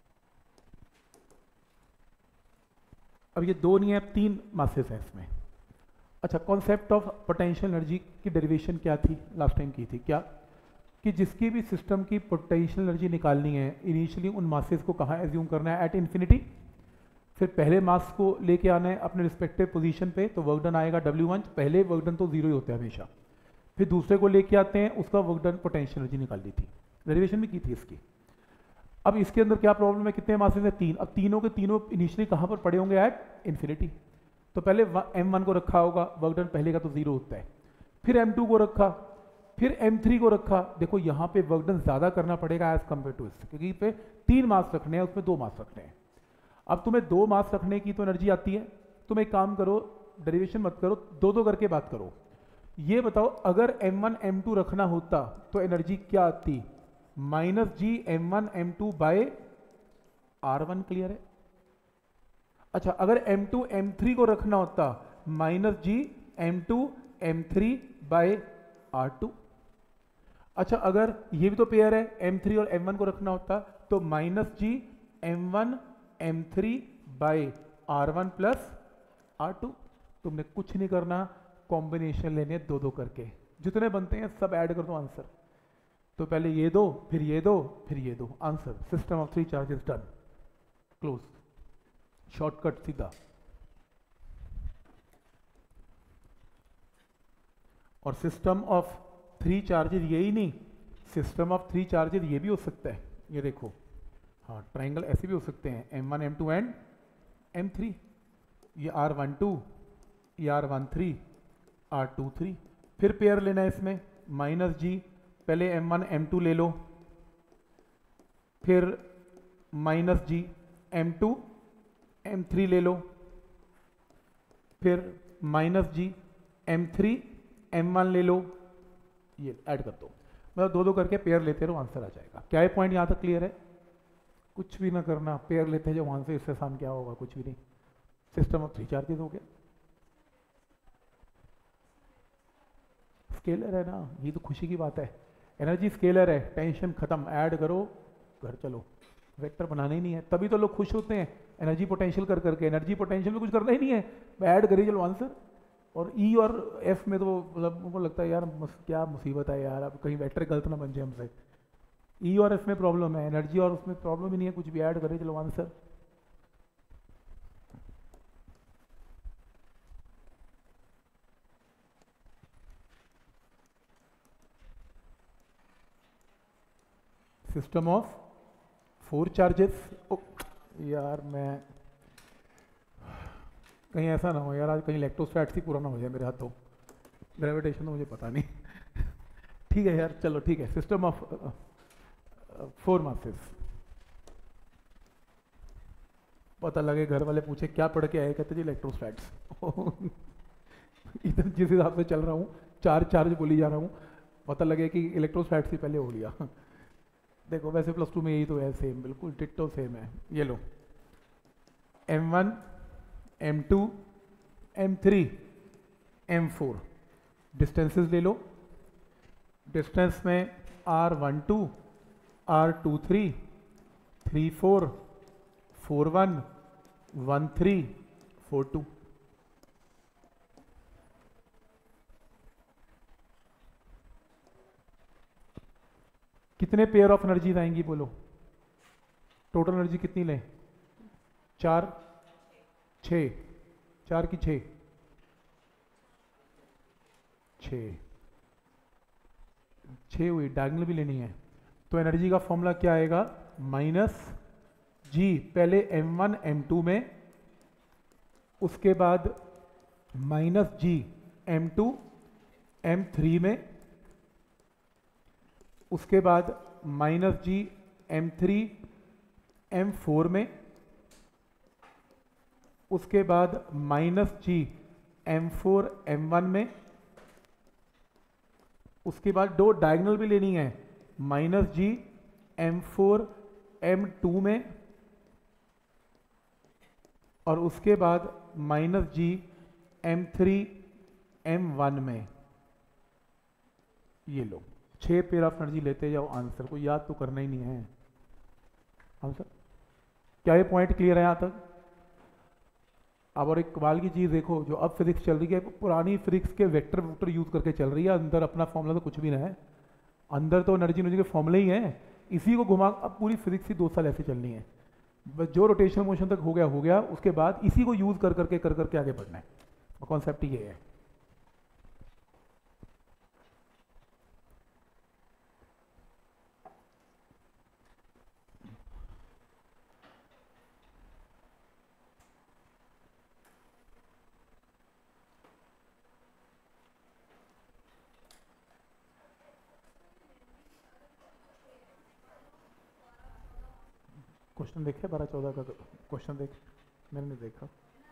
अब ये दो नहीं है, तीन मासेस हैं इसमें। अच्छा, कॉन्सेप्ट ऑफ पोटेंशियल एनर्जी की डेरिवेशन क्या थी? लास्ट टाइम की थी क्या? कि जिसकी भी सिस्टम की पोटेंशियल एनर्जी निकालनी है, इनिशियली उन मासेस को कहाँ एज्यूम करना है? At infinity. फिर पहले मास को लेके आना है अपने रिस्पेक्टिव पोजीशन पे, तो वर्क डन आएगा डब्ल्यू वन। पहले वर्क डन तो जीरो ही होता है हमेशा। फिर दूसरे को लेके आते हैं, उसका वर्क डन पोटेंशियल एनर्जी निकाल दी थी, डेरिवेशन भी की थी इसकी। अब इसके अंदर क्या प्रॉब्लम है? कितने मासेस हैं? तीन। अब तीनों के तीनों इनिशियली कहाँ पर पड़े होंगे? At infinity. तो पहले एम वन को रखा होगा, वर्क डन पहले का तो जीरो होता है। फिर एम टू को रखा, फिर एम थ्री को रखा। देखो यहाँ पे वर्क डन ज्यादा करना पड़ेगा एज कंपेयर टू इससे, क्योंकि पे तीन मास रखने हैं, उसमें दो मास रखने हैं। अब तुम्हें दो मास रखने की तो एनर्जी आती है, तुम एक काम करो, डेरिवेशन मत करो, दो दो करके बात करो। ये बताओ अगर एम वन एम टू रखना होता तो एनर्जी क्या आती? Minus G M one M two by R one. Clear है? अच्छा, अगर एम टू एम थ्री को रखना होता, minus G M two M three by R two. अच्छा अगर ये भी तो पेयर है, एम थ्री और एम वन को रखना होता तो minus G M one M three by R one plus R two. तुमने कुछ नहीं करना, कॉम्बिनेशन लेने दो दो करके, जितने बनते हैं सब ऐड कर दो आंसर। तो पहले ये दो, फिर ये दो, फिर ये दो, answer system of three charges done, close, shortcut सीधा। और सिस्टम ऑफ थ्री चार्जेस यही नहीं, सिस्टम ऑफ थ्री चार्जेस ये भी हो सकता है, ये देखो, हाँ ट्राइंगल ऐसे भी हो सकते हैं, M one M two and M three, ये आर वन टू, ये R one three, R two three. फिर पेयर लेना है इसमें, माइनस जी, पहले एम वन एम टू ले लो, फिर minus G M two M three ले लो, फिर minus G M three M one ले लो, ये ऐड कर दो, मतलब दो दो करके पेयर लेते रहो, आंसर आ जाएगा। क्या ये पॉइंट यहाँ तक क्लियर है? कुछ भी ना करना, पेयर लेते जाओ आंसर, इससे आसान क्या होगा, कुछ भी नहीं। सिस्टम ऑफ थ्री चार्जेस हो गया, स्केलर है ना, ये तो खुशी की बात है, एनर्जी स्केलर है, टेंशन खत्म, ऐड करो घर चलो, वेक्टर बनाना ही नहीं है, तभी तो लोग खुश होते हैं एनर्जी पोटेंशियल कर करके, एनर्जी पोटेंशियल में कुछ करना ही नहीं है, ऐड करिए चलो आंसर। और ई और एफ में तो मतलब उनको लगता है यार मुस, क्या मुसीबत है यार, अब कहीं वेक्टर गलत ना बन जाए हमसे। ई और एफ में प्रॉब्लम है, एनर्जी और उसमें प्रॉब्लम ही नहीं है, कुछ भी ऐड करिए चलो answer. System of four charges, यार मैं कहीं ऐसा ना हो यार, आज कहीं इलेक्ट्रोस्टैट्स ही पूरा ना हो जाए मेरे हाथों, ग्रेविटेशन तो मुझे पता नहीं ठीक है यार चलो ठीक है। सिस्टम ऑफ फोर मासेस, पता लगे घर वाले पूछे क्या पढ़ के आए, कहते जी इलेक्ट्रोस्टैट्स इधर जिस हिसाब से चल रहा हूँ, चार चार्ज बोली जा रहा हूँ, पता लगे कि इलेक्ट्रोस्टैट्स ही पहले हो लिया देखो वैसे प्लस टू में यही तो है, सेम बिल्कुल डिट्टो सेम है। ये लो M one M two M three M four, distances ले लो, डिस्टेंस में R one two R two three three four four one one three four two. कितने पेयर ऑफ एनर्जीज आएंगी बोलो, टोटल एनर्जी कितनी लें? चार, छ, चार की छ, छ छ हुई, डायगोनल भी लेनी है, तो एनर्जी का फॉर्मूला क्या आएगा? माइनस जी, पहले एम वन एम टू में, उसके बाद minus G M two M three में, उसके बाद minus G M three M four में, उसके बाद minus G M four M one में, उसके बाद दो डायगोनल भी लेनी है, minus G M four M two में, और उसके बाद minus G M three M one में। ये लो छह पेयर ऑफ एनर्जी लेते जाओ, आंसर को याद तो करना ही नहीं है आंसर। क्या ये पॉइंट क्लियर है यहां तक? अब और एक कमाल की चीज देखो, जो अब फिजिक्स चल रही है पुरानी फिजिक्स के वेक्टर वेक्टर यूज करके चल रही है, अंदर अपना फॉर्मूला तो कुछ भी ना है, अंदर तो एनर्जी एनर्जी के फॉर्मूले ही हैं, इसी को घुमा, अब पूरी फिजिक्स ही दो साल ऐसे चलनी है, बस जो रोटेशन मोशन तक हो गया हो गया, उसके बाद इसी को यूज कर करके कर करके आगे बढ़ना है, कॉन्सेप्ट ये है। क्वेश्चन देखे बारह चौदह का क्वेश्चन देख, मैंने नहीं देखा,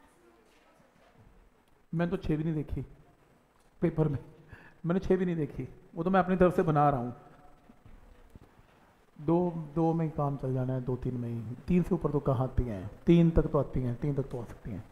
मैंने तो छः भी नहीं देखी पेपर में, मैंने छः भी नहीं देखी, वो तो मैं अपनी तरफ से बना रहा हूँ, दो दो में ही काम चल जाना है, दो तीन में ही, तीन से ऊपर तो कहाँ आती हैं, तीन तक तो आती हैं, तीन तक तो आ सकती हैं,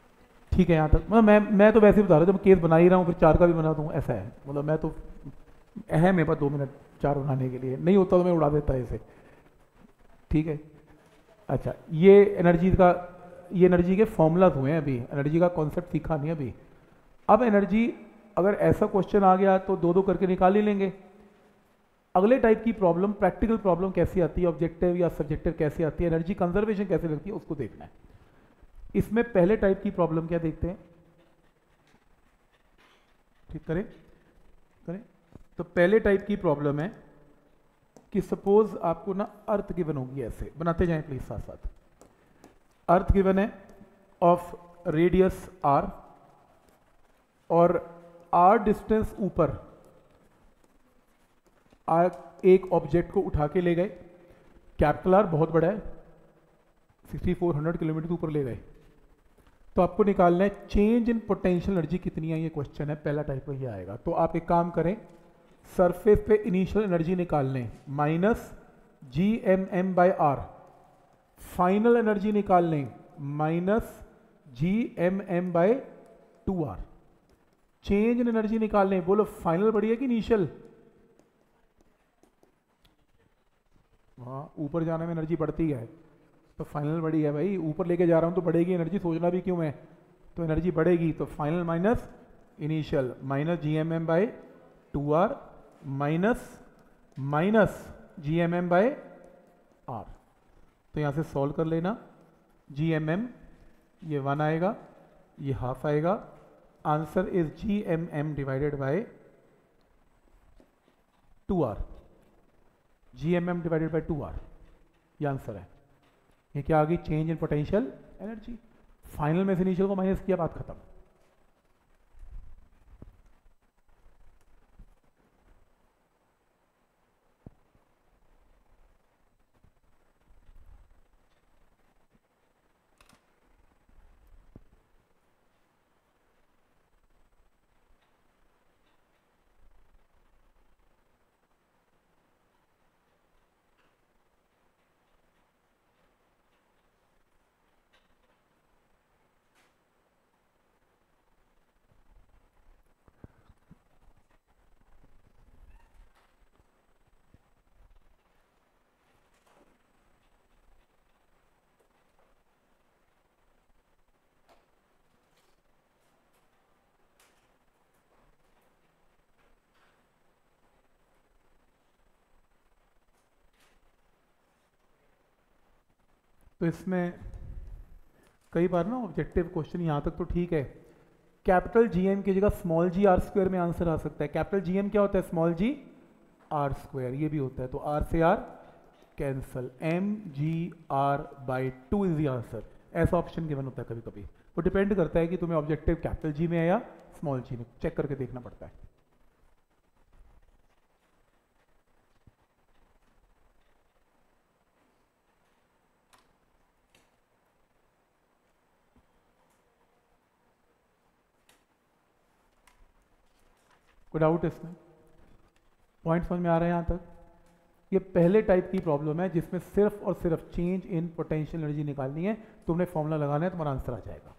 ठीक है यहाँ तक। मतलब मैं मैं तो वैसे ही बता रहा हूँ, जब केस बना ही रहा हूँ फिर चार का भी बना दूँ, ऐसा है, मतलब मैं तो अहम है, पर दो मिनट चार उड़ाने के लिए नहीं होता तो मैं उड़ा देता इसे, ठीक है। अच्छा, ये एनर्जी का, ये एनर्जी के फॉर्मूलाज हुए हैं, अभी एनर्जी का कॉन्सेप्ट सीखा नहीं अभी। अब एनर्जी, अगर ऐसा क्वेश्चन आ गया तो दो दो करके निकाल ही लेंगे। अगले टाइप की प्रॉब्लम, प्रैक्टिकल प्रॉब्लम कैसी आती है, ऑब्जेक्टिव या सब्जेक्टिव कैसी आती है, एनर्जी कंजर्वेशन कैसे लगती है, उसको देखना है। इसमें पहले टाइप की प्रॉब्लम क्या देखते हैं, ठीक करें करें तो पहले टाइप की प्रॉब्लम है कि सपोज आपको ना अर्थ गिवन होगी, ऐसे बनाते जाएं प्लीज साथ साथ। अर्थ गिवन है ऑफ रेडियस आर, और आर डिस्टेंस ऊपर आर एक ऑब्जेक्ट को उठा के ले गए, कैपिटल आर बहुत बड़ा है, सिक्सटी फोर हंड्रेड किलोमीटर ऊपर ले गए, तो आपको निकालना है चेंज इन पोटेंशियल एनर्जी कितनी है, ये क्वेश्चन है, पहला टाइप का ये आएगा। तो आप एक काम करें, सरफेस पे इनिशियल एनर्जी निकाल लें, minus G M M by R, final energy निकाल लें, minus G M M by two R, change in energy निकाल लें। बोलो फाइनल बड़ी है कि इनिशियल? हाँ, ऊपर जाने में एनर्जी बढ़ती है तो फाइनल बड़ी है भाई, ऊपर लेके जा रहा हूं तो बढ़ेगी एनर्जी, सोचना भी क्यों है, तो एनर्जी बढ़ेगी। तो final minus initial, minus G M M by two R, minus minus G M M by R. तो यहां से सॉल्व कर लेना, जी एम एम ये वन आएगा, ये हाफ आएगा, answer is G M M divided by two R, G M M divided by two R, ये आंसर है। ये क्या आ गई, change in potential energy. Final में से इनिशियल को माइनस किया, बात खत्म। तो इसमें कई बार ना ऑब्जेक्टिव क्वेश्चन, यहाँ तक तो ठीक है, कैपिटल जी एम की जगह स्मॉल जी आर स्क्वायर में आंसर आ सकता है। कैपिटल जी एम क्या होता है, स्मॉल जी आर स्क्वायर, ये भी होता है। तो आर से R cancel, M G R by two is the answer, ऐसा ऑप्शन गिवन होता है कभी कभी। वो डिपेंड करता है कि तुम्हें ऑब्जेक्टिव कैपिटल जी में है या स्मॉल जी में, चेक करके देखना पड़ता है। कोई डाउट इसमें? पॉइंट समझ में आ रहा है यहाँ तक? ये पहले टाइप की प्रॉब्लम है जिसमें सिर्फ और सिर्फ चेंज इन पोटेंशियल एनर्जी निकालनी है, तुमने फॉर्मूला लगाना है, तुम्हारा आंसर आ जाएगा।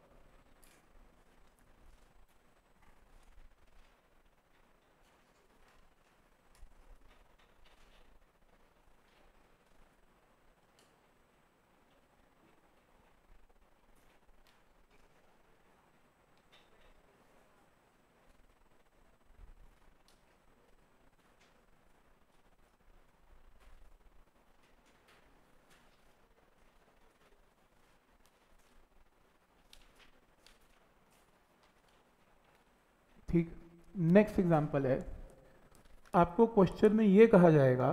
ठीक, नेक्स्ट एग्जांपल है, आपको क्वेश्चन में ये कहा जाएगा,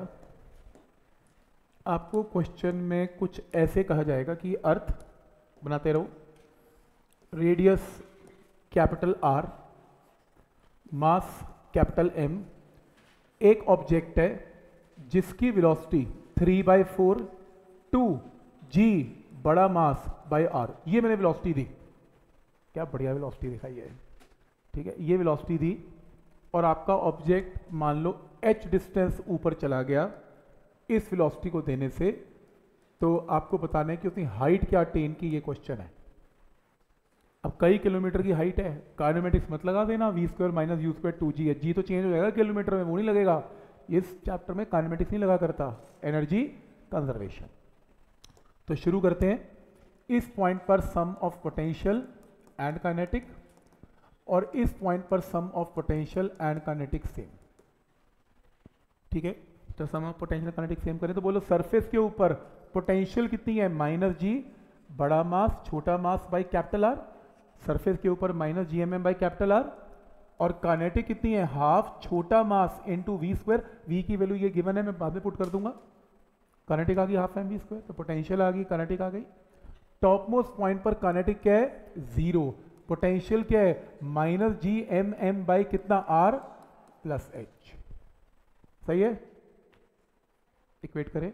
आपको क्वेश्चन में कुछ ऐसे कहा जाएगा कि अर्थ, बनाते रहो, radius capital R, mass capital M, एक ऑब्जेक्ट है जिसकी velocity three by four two G बड़ा मास बाय आर, ये मैंने वेलोसिटी दी, क्या बढ़िया वेलोसिटी दिखाई है, ठीक है, ये वेलोसिटी दी, और आपका ऑब्जेक्ट मान लो h डिस्टेंस ऊपर चला गया इस वेलोसिटी को देने से, तो आपको बताना है कि उसकी हाइट क्या अटेन की, ये क्वेश्चन है। अब कई किलोमीटर की हाइट है, काइनेमेटिक्स मत लगा देना, V square minus U square two G है, जी तो चेंज हो जाएगा किलोमीटर में, वो नहीं लगेगा। इस चैप्टर में काइनेमेटिक्स नहीं लगा करता, एनर्जी कंजर्वेशन। तो शुरू करते हैं। इस पॉइंट पर sum of potential and kinetic और इस पॉइंट पर sum of potential and kinetic same. ठीक है, तो sum of potential kinetic same करें तो बोलो सरफेस के ऊपर पोटेंशियल कितनी है, माइनस जी बड़ा मास छोटा mass by capital R, surface के ऊपर minus G M M by capital R, और काइनेटिक कितनी है, हाफ छोटा mass into V square, V की वैल्यू ये गिवन है, मैं बाद में पुट कर दूंगा। काइनेटिक आ गई हाफ एम वी स्क्वायर, तो पोटेंशियल आ गई, काइनेटिक आ गई। टॉप मोस्ट पॉइंट पर काइनेटिक क्या है, जीरो, पोटेंशियल क्या है, minus G M M by कितना आर प्लस एच। सही है, इक्वेट करें,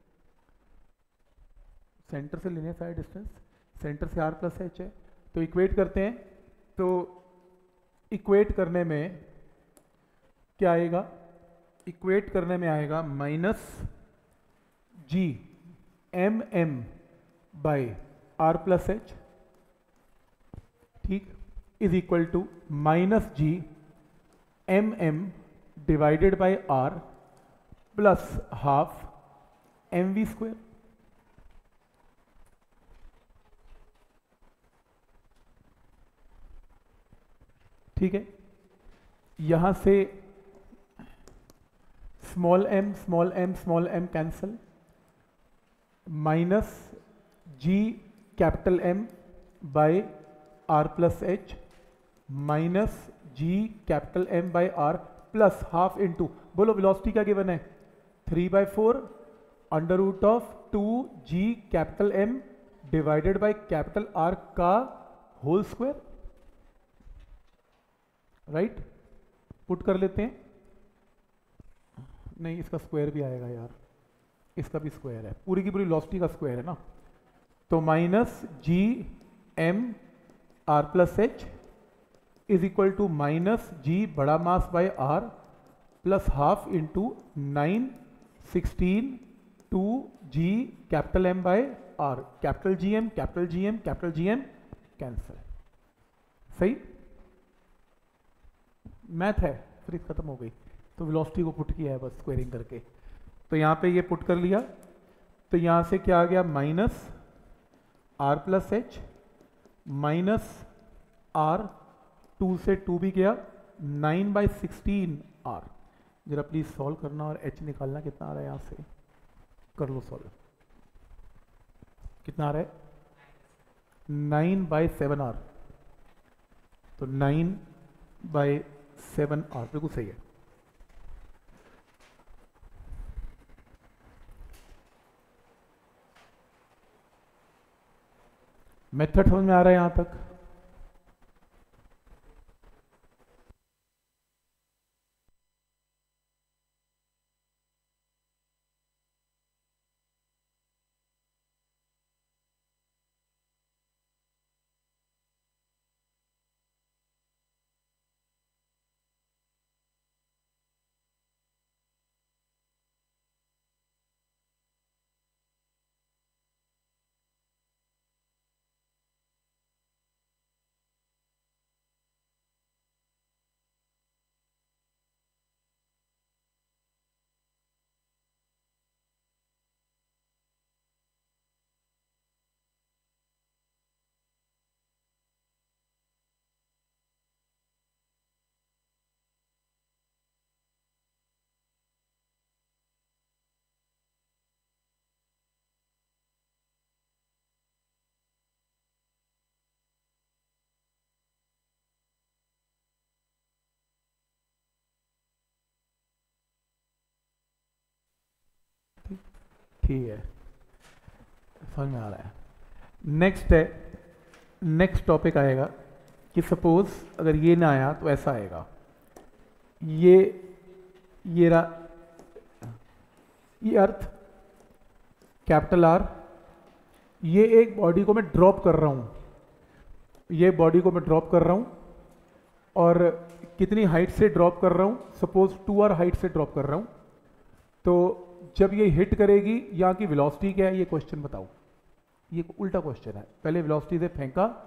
सेंटर से लीनियर साइड डिस्टेंस, सेंटर से आर प्लस एच है, तो इक्वेट करते हैं। तो इक्वेट करने में क्या आएगा, इक्वेट करने में आएगा minus G M M by R plus H, ठीक, is equal to minus G M M divided by R plus half M V square. ठीक है, यहां से small M small M small M cancel, minus G capital M by R plus H minus G capital M by R plus half into, बोलो velocity क्या given है, three by four under root of two G capital M divided by capital R का whole square. Right right? Put कर लेते हैं, नहीं इसका square भी आएगा यार, इसका भी स्क्वायर है, पूरी की पूरी वेलोसिटी का स्क्वायर है ना, तो minus G M R plus H is equal to minus G बड़ा mass by R plus half into nine sixteen two G capital M by R, capital G M capital G M capital G M cancel. सही, math है, फिर खत्म हो गई, तो velocity को put किया है बस स्क्वायरिंग करके, तो यहाँ पे ये पुट कर लिया, तो यहाँ से क्या आ गया, minus R plus H minus R, two से टू भी गया, नाइन बाई सिक्सटीन आर, जरा प्लीज सॉल्व करना और एच निकालना कितना आ रहा है, यहाँ से कर लो सॉल्व, कितना आ रहा है, नाइन बाई सेवन आर, तो नाइन बाई सेवन आर बिल्कुल सही है। मेथड समझ में आ रहा है यहां तक? ठीक है, समझ में आ रहा है। नेक्स्ट है, नेक्स्ट टॉपिक आएगा कि सपोज अगर ये ना आया तो ऐसा आएगा, ये ये रहा, ये अर्थ कैपिटल आर, ये एक बॉडी को मैं ड्रॉप कर रहा हूं, ये बॉडी को मैं ड्रॉप कर रहा हूं, और कितनी हाइट से ड्रॉप कर रहा हूं, सपोज टू आर हाइट से ड्रॉप कर रहा हूं, तो जब ये हिट करेगी यहाँ की वेलोसिटी क्या है, ये क्वेश्चन बताओ, ये उल्टा क्वेश्चन है, पहले वेलोसिटी से फेंका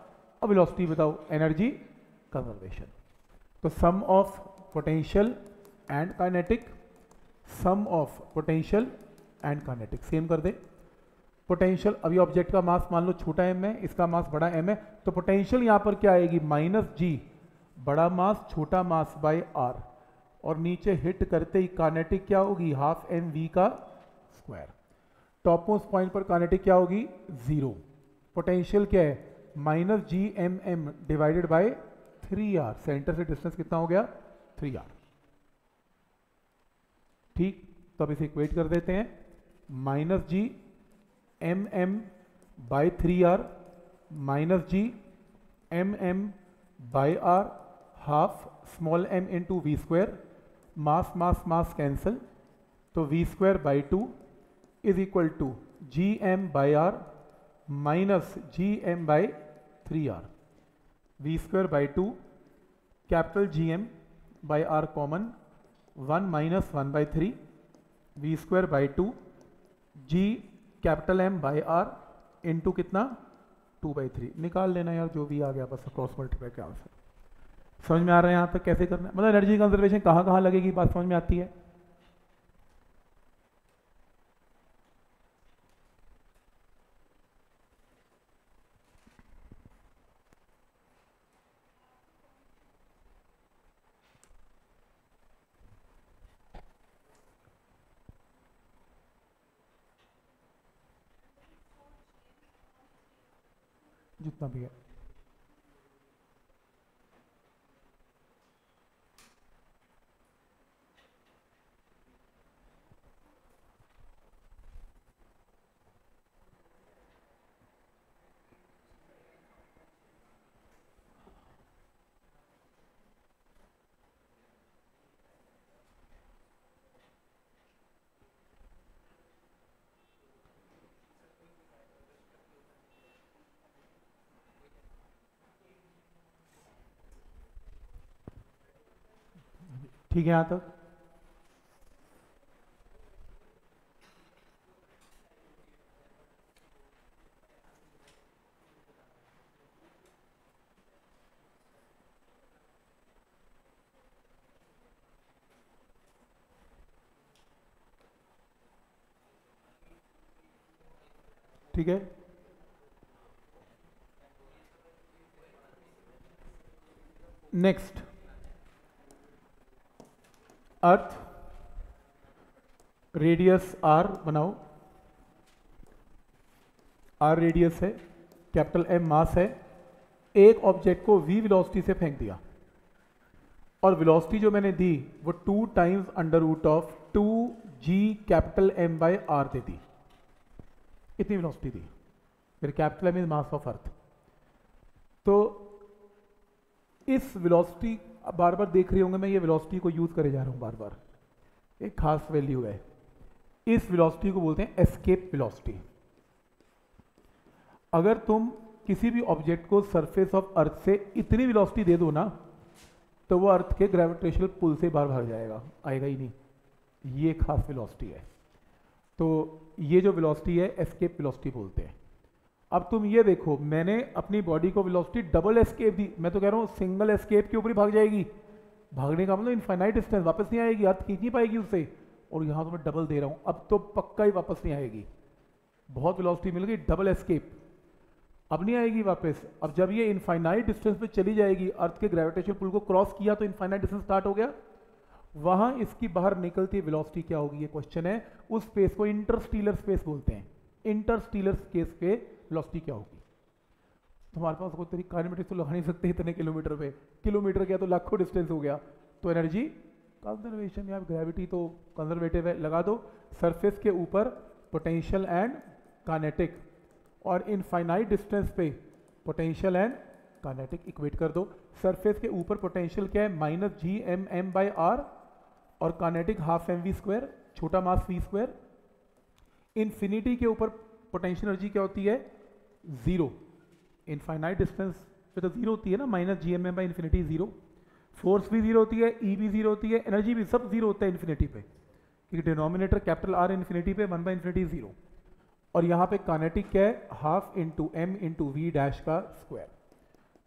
और वेलोसिटी बताओ एनर्जी कंजर्वेशन। तो sum of potential and kinetic, sum of potential and kinetic same कर दे। पोटेंशियल, अभी ऑब्जेक्ट का मास मान लो छोटा एम है, इसका मास बड़ा एम है, तो पोटेंशियल यहाँ पर क्या आएगी माइनस जी, बड़ा मास छोटा मास बाय आर, और नीचे हिट करते ही काइनेटिक क्या होगी हाफ एम वी का स्क्वायर। टॉप मोस्ट पॉइंट पर काइनेटिक क्या होगी जीरो। पोटेंशियल क्या है minus G M M divided by three R, centre से डिस्टेंस कितना हो गया थ्री आर। ठीक, तो अब इसे इक्वेट कर देते हैं, minus G M M by three R minus G M M by R half small M into V square, mass mass mass cancel, तो V square by two is equal to G M by R minus G M by three R, V square by two capital G M by R common, one minus one by three, V square by two G capital M by R into कितना two by three. निकाल लेना यार जो भी आ गया बस cross multiply के answer. समझ में आ रहा है यहाँ तक कैसे करना है, मतलब एनर्जी कंजर्वेशन कहाँ कहाँ लगेगी बात समझ में आती है। जितना भी है ठीक है यहाँ तक। ठीक है, नेक्स्ट अर्थ, रेडियस आर बनाओ, आर रेडियस है, कैपिटल एम मास है, एक ऑब्जेक्ट को वी वेलोसिटी से फेंक दिया और वेलोसिटी जो मैंने दी वो two times under root of two G capital M by R दे दी, इतनी वेलोसिटी दी, फिर capital M is mass of earth. तो इस वेलोसिटी बार बार देख रहे होंगे मैं ये वेलोसिटी को यूज करे जा रहा हूं बार बार, एक खास वैल्यू है, इस वेलोसिटी को बोलते हैं एस्केप वेलोसिटी। अगर तुम किसी भी ऑब्जेक्ट को सरफेस ऑफ अर्थ से इतनी वेलोसिटी दे दो ना तो वो अर्थ के ग्रेविटेशनल पुल से बाहर भाग जाएगा, आएगा ही नहीं, ये खास वेलोसिटी है। तो ये जो वेलोसिटी है एस्केप वेलोसिटी बोलते हैं। अब तुम ये देखो मैंने अपनी बॉडी को वेलोसिटी डबल एस्केप दी, मैं तो कह रहा हूँ सिंगल एस्केप के ऊपर ही भाग जाएगी, भागने का मतलब इनफाइनाइट डिस्टेंस, वापस नहीं आएगी, अर्थ खींच नहीं पाएगी उससे, और यहाँ तो मैं डबल दे रहा हूँ, अब तो पक्का ही वापस नहीं आएगी, बहुत वेलोसिटी मिल गई, डबल एस्केप, अब नहीं आएगी वापस। अब जब ये इनफाइनाइट डिस्टेंस पे चली जाएगी, अर्थ के ग्रेविटेशनल पुल को क्रॉस किया तो इनफाइनाइट डिस्टेंस स्टार्ट हो गया, वहां इसकी बाहर निकलती वेलोसिटी क्या होगी ये क्वेश्चन है। उस स्पेस को इंटरस्टीलर स्पेस बोलते हैं, इंटरस्टीलर स्पेस पे वेलोसिटी क्या होगी। तुम्हारे पास कोई तरीका काइनेमेटिक्स तो लगा नहीं सकते इतने किलोमीटर पे, किलोमीटर क्या तो लाखों डिस्टेंस हो गया, तो एनर्जी कंजर्वेशन या ग्रेविटी तो कंजर्वेटिव है, लगा दो सरफेस के ऊपर पोटेंशियल एंड काइनेटिक, और इनफाइनाइट डिस्टेंस पे पोटेंशियल एंड काइनेटिक इक्वेट कर दो। सरफेस के ऊपर पोटेंशियल क्या है minus G M M by R, और kinetic half M V square, छोटा मास वी स्क्वायर। इन्फिनिटी के ऊपर पोटेंशियल एनर्जी क्या होती है जीरो, इनफाइनाइट डिस्टेंस पे तो जीरो होती है ना, minus G M M by infinity zero, force भी जीरो होती है, ई भी जीरो होती है, एनर्जी भी सब जीरो होता है इन्फिनिटी पे, क्योंकि डिनोमिनेटर कैपिटल आर इन्फिनिटी पे, वन बाई इन्फिनिटी जीरो, और यहाँ पे काइनेटिक क्या है half into M into V dash का स्क्वायर।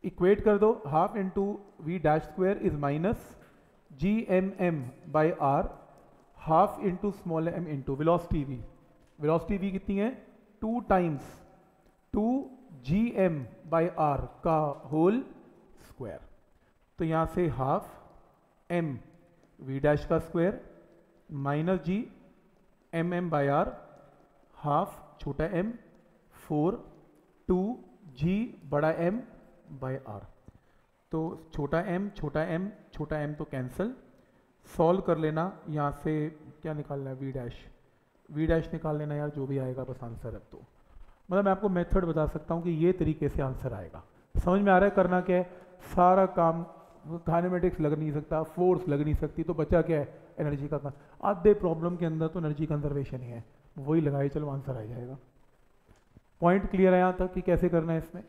इक्वेट कर दो, half into V dash square is minus G M M by R, half into small M into velocity V. Velocity V कितनी है? Two times two G M by R का whole square. तो यहाँ से half M V dash का square minus G M M by R, half छोटा M four two G बड़ा M by R. तो छोटा एम छोटा एम छोटा एम तो कैंसिल, सॉल्व कर लेना। यहाँ से क्या निकालना है? वी डैश, वी डैश निकाल लेना यार, जो भी आएगा बस आंसर। अब तो मतलब मैं आपको मेथड बता सकता हूँ कि ये तरीके से आंसर आएगा। समझ में आ रहा है करना क्या है? सारा काम काइनेमेटिक्स लग नहीं सकता, फोर्स लग नहीं सकती, तो बचा क्या है? एनर्जी का। आधे प्रॉब्लम के अंदर तो एनर्जी कंजर्वेशन ही है, वही लगाए चलो आंसर आ जाएगा। पॉइंट क्लियर है यहाँ तक कि कैसे करना है इसमें?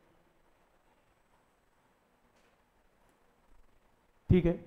ठीक है।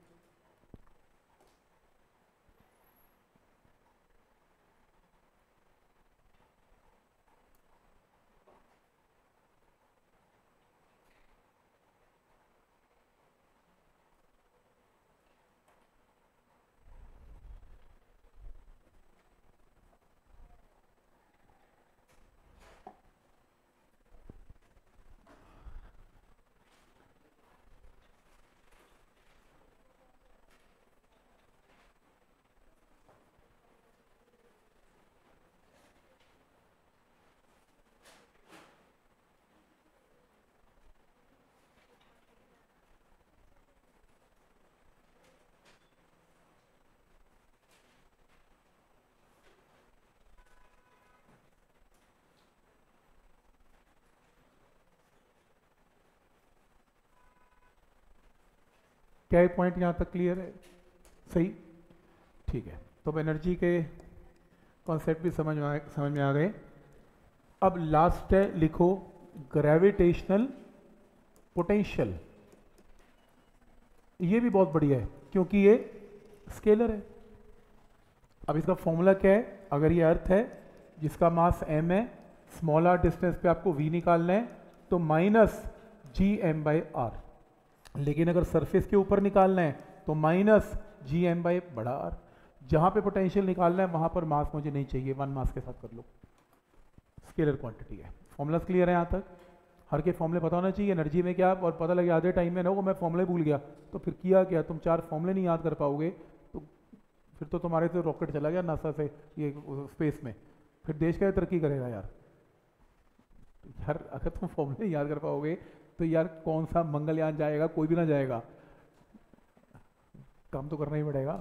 क्या ये पॉइंट यहाँ तक क्लियर है? सही, ठीक है। तो अब एनर्जी के कॉन्सेप्ट भी समझ में आ समझ में आ गए। अब लास्ट है, लिखो ग्रेविटेशनल पोटेंशियल। ये भी बहुत बढ़िया है क्योंकि ये स्केलर है। अब इसका फॉर्मूला क्या है? अगर ये अर्थ है जिसका मास m है, स्मॉल आर डिस्टेंस पे आपको v निकालना है, तो minus G M by R. लेकिन अगर सरफेस के ऊपर निकालना है तो माइनस जी एम बाई बड़ा आर। जहां पे पोटेंशियल निकालना है वहां पर मास मुझे नहीं चाहिए, वन मास के साथ कर लो, स्केलर क्वांटिटी है। फॉर्मूलाज क्लियर है यहाँ तक? हर के फॉर्मूले पता होना चाहिए एनर्जी में क्या, और पता लगे आधे टाइम में ना वो मैं फॉर्मूले भूल गया तो फिर किया क्या, तुम चार फॉर्मूले नहीं याद कर पाओगे तो फिर तो तुम्हारे से रॉकेट चला गया नासा से ये स्पेस में, फिर देश क्या तरक्की करेगा यार। यार अगर तुम फॉर्मूले याद कर पाओगे तो यार कौन सा मंगलयान जाएगा? कोई भी ना जाएगा, काम तो करना ही पड़ेगा।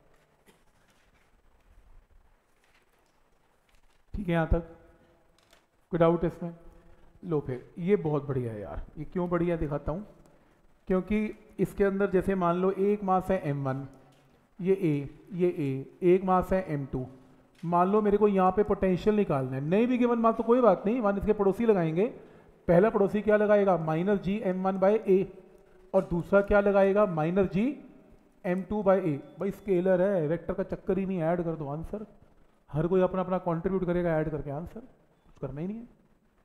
ठीक है यहाँ तक? कोई डाउट इसमें? लो फिर ये बहुत बढ़िया है यार। ये क्यों बढ़िया दिखाता हूँ, क्योंकि इसके अंदर जैसे मान लो एक मास है एम वन, ये ए, ये ए, एक मास है एम टू। मान लो मेरे को यहाँ पे पोटेंशियल निकालना है, नहीं भी गिवन मास तो कोई बात नहीं, वन इसके पड़ोसी लगाएंगे। पहला पड़ोसी क्या लगाएगा? Minus G M one by A, और दूसरा क्या लगाएगा? Minus G M two by A. भाई स्केलर है, वेक्टर का चक्कर ही नहीं, ऐड कर दो आंसर। हर कोई अपना अपना कंट्रीब्यूट करेगा ऐड करके आंसर, कुछ करना ही नहीं है।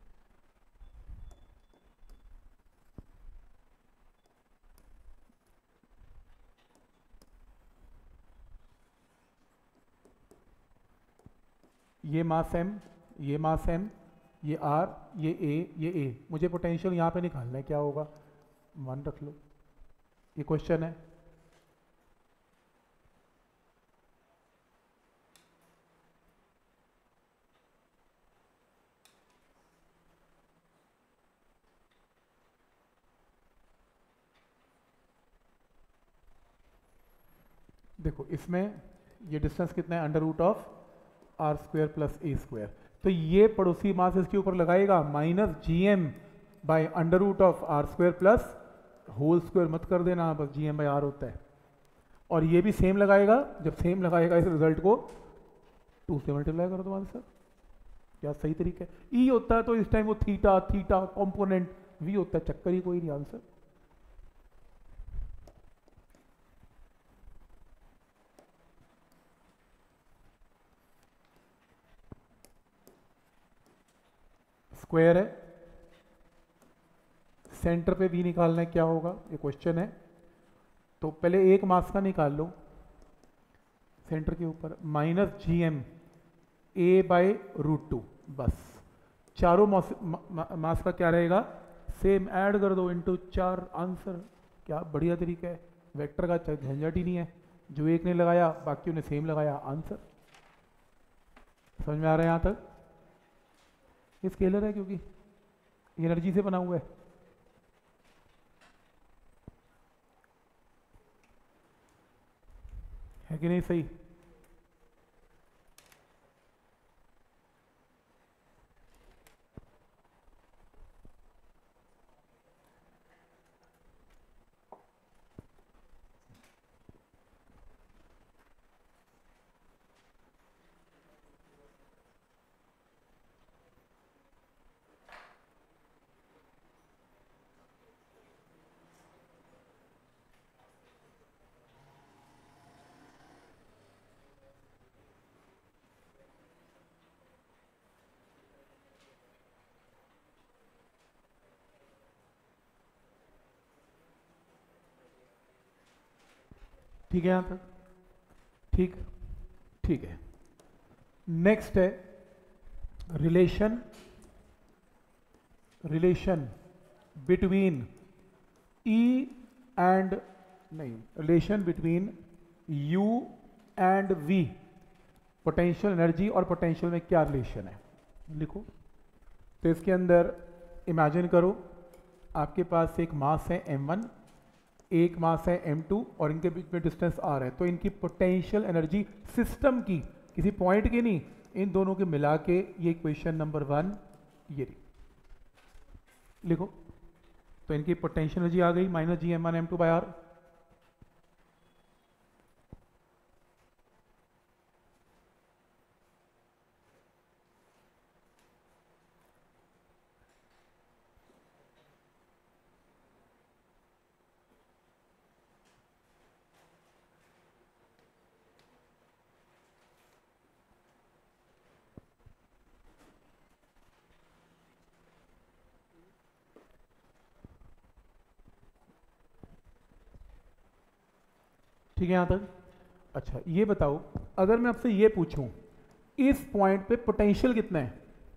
ये मास एम, ये मास एम, ये आर, ये ए, ये ए। मुझे पोटेंशियल यहाँ पे निकालना है, क्या होगा? वन रख लो। ये क्वेश्चन है। देखो इसमें ये डिस्टेंस कितना है? Under root of R square plus A square. तो ये पड़ोसी मास इसके ऊपर लगाएगा minus G M by under root of R square plus whole square, मत कर देना, बस जी एम बाई आर होता है। और ये भी सेम लगाएगा, जब सेम लगाएगा इस रिजल्ट को टू से मल्टीप्लाई कर दो आंसर। क्या सही तरीका है? ई होता है तो इस टाइम वो थीटा थीटा कॉम्पोनेंट वी होता है, चक्कर ही कोई नहीं आंसर। स्क्वायर है, सेंटर पे वी निकालना है, क्या होगा ये क्वेश्चन है। तो पहले एक मास का निकाल लो सेंटर के ऊपर, minus G M A by root two, बस चारों मास, मा, मा, मास का क्या रहेगा, सेम, ऐड कर दो इनटू चार, आंसर। क्या बढ़िया तरीका है, वेक्टर का झंझट ही नहीं है, जो एक ने लगाया बाकी ने सेम लगाया, आंसर। समझ में आ रहा है यहाँ तक? ये स्केलर है क्योंकि एनर्जी से बना हुआ है। है कि नहीं सही? ठीक है यहाँ तक? ठीक, ठीक है। नेक्स्ट है relation, relation between E and, नहीं, relation between U and V, potential energy और पोटेंशियल में क्या रिलेशन है, लिखो। तो इसके अंदर इमेजिन करो आपके पास एक मास है एम वन, एक मास है एम टू और इनके बीच में डिस्टेंस आर है। तो इनकी पोटेंशियल एनर्जी सिस्टम की, किसी पॉइंट की नहीं, इन दोनों के मिला के ये इक्वेशन नंबर वन ये लिखो। तो इनकी पोटेंशियल एनर्जी आ गई minus G M one M two by R. ठीक है यहाँ तक? अच्छा ये बताओ, अगर मैं आपसे ये पूछूं इस पॉइंट पे पोटेंशियल कितना है,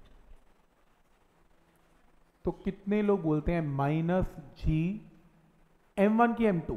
तो कितने लोग बोलते हैं माइनस जी एम वन की एम टू?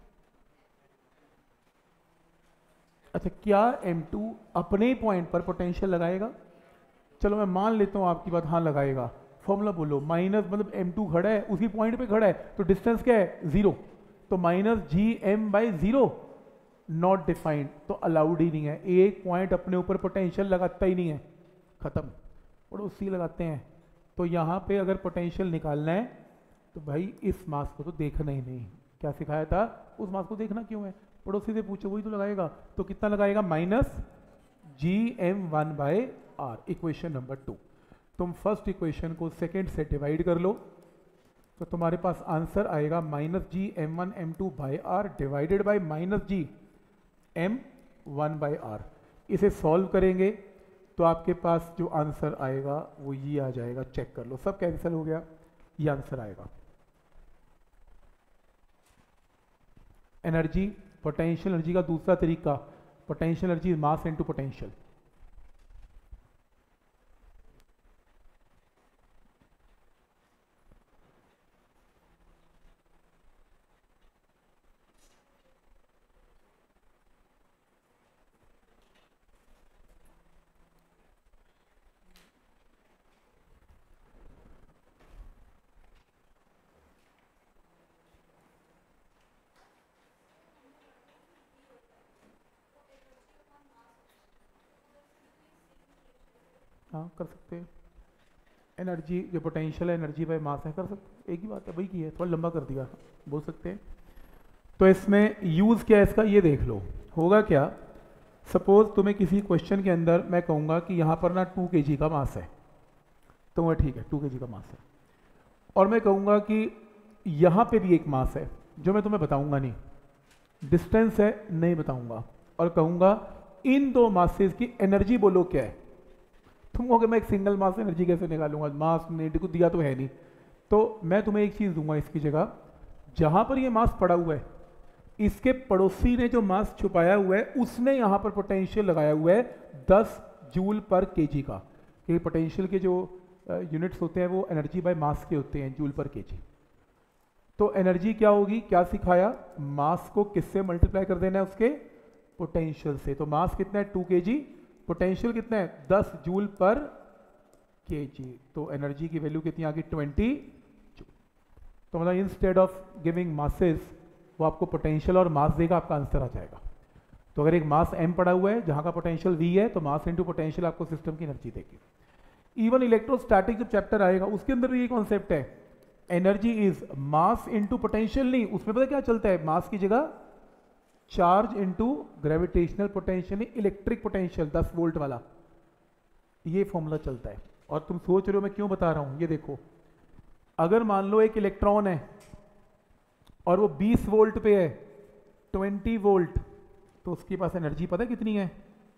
अच्छा क्या एम टू अपने पॉइंट पर पोटेंशियल लगाएगा? चलो मैं मान लेता हूं आपकी बात, हाँ लगाएगा। फॉर्मूला बोलो, माइनस मतलब एम टू खड़ा है उसी पॉइंट पे खड़ा है तो डिस्टेंस क्या है, जीरो। तो minus G M by zero, not defined, तो अलाउड ही नहीं है। एक पॉइंट अपने ऊपर पोटेंशियल लगाता ही नहीं है, खत्म, पड़ोसी लगाते हैं। तो यहाँ पे अगर पोटेंशियल निकालना है तो भाई इस मास को तो देखना ही नहीं, क्या सिखाया था, उस मास को देखना क्यों है, पड़ोसी से पूछो वही तो लगाएगा। तो कितना लगाएगा, minus G M one by R, equation number two. तुम फर्स्ट इक्वेशन को सेकेंड से डिवाइड कर लो तो तुम्हारे पास आंसर आएगा minus G M one M two by R divided by minus G M one by R. इसे सॉल्व करेंगे तो आपके पास जो आंसर आएगा वो ये आ जाएगा, चेक कर लो, सब कैंसिल हो गया, ये आंसर आएगा। एनर्जी, पोटेंशियल एनर्जी का दूसरा तरीका, potential energy mass into potential. हाँ कर सकते हैं, एनर्जी जो पोटेंशियल है एनर्जी बाय मास है, कर सकते, एक ही बात है, वही की है, थोड़ा लंबा कर दिया, बोल सकते हैं। तो इसमें यूज़ क्या है इसका ये देख लो, होगा क्या, सपोज तुम्हें किसी क्वेश्चन के अंदर मैं कहूँगा कि यहाँ पर ना टू के जी का मास है, तो वह ठीक है टू के जी का मास है, और मैं कहूँगा कि यहाँ पे भी एक मास है जो मैं तुम्हें बताऊँगा नहीं, डिस्टेंस है नहीं बताऊँगा, और कहूँगा इन दो मासेस की एनर्जी बोलो क्या है। तुम कहोगे मैं एक सिंगल मास एनर्जी कैसे निकालूंगा, मास ने दिया तो है नहीं, तो मैं तुम्हें एक चीज़ दूंगा इसकी जगह, जहाँ पर ये मास पड़ा हुआ है इसके पड़ोसी ने जो मास छुपाया हुआ है उसने यहाँ पर पोटेंशियल लगाया हुआ है दस जूल पर केजी का, क्योंकि पोटेंशियल के जो यूनिट्स होते हैं वो एनर्जी बाय मास के होते हैं, जूल पर केजी। तो एनर्जी क्या होगी, क्या सिखाया, मास को किससे मल्टीप्लाई कर देना है, उसके पोटेंशियल से। तो मास कितना है टू केजी, पोटेंशियल कितना है दस जूल पर केजी, तो एनर्जी की वैल्यू कितनी आ गई ट्वेंटी जूल। तो मतलब इंस्टेड ऑफ गिविंग मासेस वो आपको पोटेंशियल और मास देगा, आपका आंसर आ जाएगा। तो अगर एक मास m पड़ा हुआ है जहां का पोटेंशियल v है तो मास इनटू पोटेंशियल आपको सिस्टम की एनर्जी देगी। इवन इलेक्ट्रोस्टैटिक जब चैप्टर आएगा उसके अंदर भी ये कॉन्सेप्ट है, energy is mass into potential नहीं, उसमें पता क्या चलता है, मास की जगह charge into gravitational potential, electric potential दस वोल्ट वाला, ये फॉर्मूला चलता है। और तुम सोच रहे हो मैं क्यों बता रहा हूं, ये देखो, अगर मान लो एक इलेक्ट्रॉन है और वो बीस वोल्ट पे है, बीस वोल्ट, तो उसके पास एनर्जी पता है कितनी है,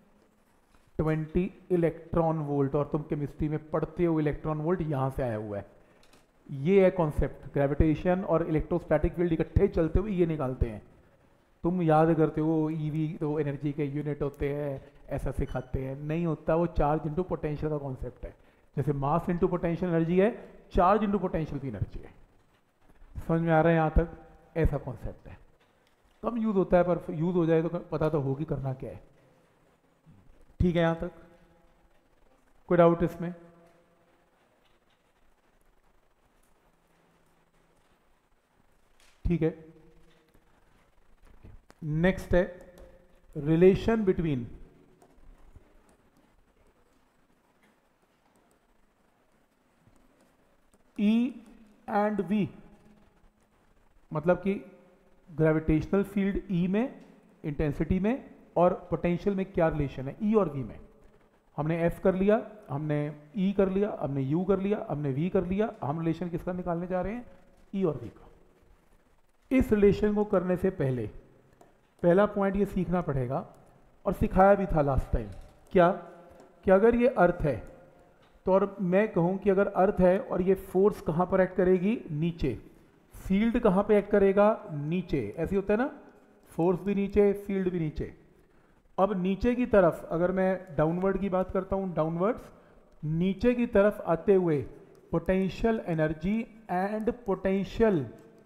बीस इलेक्ट्रॉन वोल्ट। और तुम केमिस्ट्री में पढ़ते हो इलेक्ट्रॉन वोल्ट यहां से आया हुआ है। ये है कॉन्सेप्ट, ग्रेविटेशन और इलेक्ट्रोस्टैटिक फील्ड इकट्ठे चलते हुए ये निकालते हैं। तुम याद करते हो ईवी तो एनर्जी के यूनिट होते हैं, ऐसा सिखाते हैं, नहीं होता, वो चार्ज इंटू पोटेंशियल का कॉन्सेप्ट है। जैसे मास इंटू पोटेंशियल एनर्जी है, चार्ज इंटू पोटेंशियल की एनर्जी है। समझ में आ रहा है यहाँ तक, ऐसा कॉन्सेप्ट है, कम यूज होता है पर यूज हो जाए तो पता तो होगी करना क्या है। ठीक है, यहाँ तक कोई डाउट इसमें? ठीक है, नेक्स्ट है relation between E and V। मतलब कि ग्रेविटेशनल फील्ड E में, इंटेंसिटी में, और पोटेंशियल में क्या रिलेशन है E और V में। हमने F कर लिया, हमने E कर लिया, हमने U कर लिया, हमने V कर लिया, हम रिलेशन किसका निकालने जा रहे हैं, E और V का। इस रिलेशन को करने से पहले पहला पॉइंट ये सीखना पड़ेगा, और सिखाया भी था लास्ट टाइम, क्या कि अगर ये अर्थ है तो, और मैं कहूं कि अगर अर्थ है और ये फोर्स कहां पर एक्ट करेगी, नीचे, फील्ड कहां पे एक्ट करेगा, नीचे, ऐसे होता है ना, फोर्स भी नीचे, फील्ड भी नीचे। अब नीचे की तरफ अगर मैं डाउनवर्ड की बात करता हूं, डाउनवर्ड्स, नीचे की तरफ आते हुए पोटेंशियल एनर्जी एंड पोटेंशियल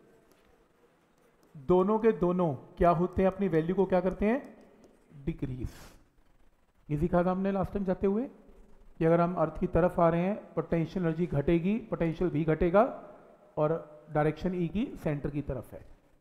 दोनों के दोनों क्या होते हैं, अपनी वैल्यू को क्या करते हैं, डिक्रीज। ये सीखा था हमने लास्ट टाइम जाते हुए कि अगर हम अर्थ की तरफ आ रहे हैं पोटेंशियल एनर्जी घटेगी, पोटेंशियल भी घटेगा, और डायरेक्शन ई की सेंटर की तरफ है।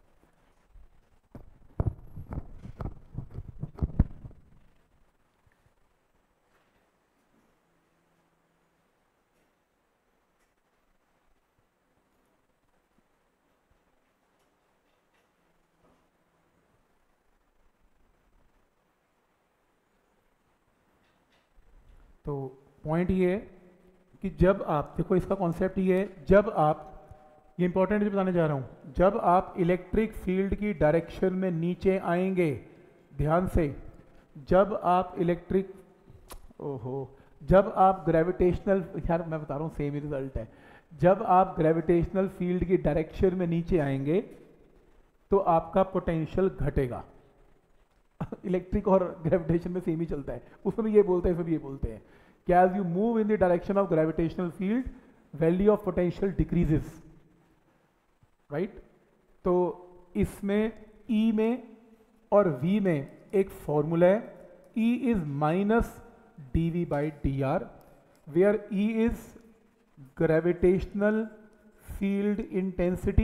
तो पॉइंट ये है कि जब आप देखो, इसका कॉन्सेप्ट ये है, जब आप, ये इंपॉर्टेंट बताने जा रहा हूं, जब आप इलेक्ट्रिक फील्ड की डायरेक्शन में नीचे आएंगे, ध्यान से, जब आप इलेक्ट्रिक, ओहो, जब आप ग्रेविटेशनल, यार मैं बता रहा हूं सेम ही रिजल्ट है, जब आप ग्रेविटेशनल फील्ड की डायरेक्शन में नीचे आएंगे तो आपका पोटेंशियल घटेगा। इलेक्ट्रिक और ग्रेविटेशन में सेम ही चलता है, उसमें भी ये बोलते हैं, इसमें भी ये बोलते हैं कि as you move in the direction of gravitational field value of potential decreases, right. तो इसमें E में और V में एक फॉर्मूला है, E is minus D V by D R, where E is gravitational field intensity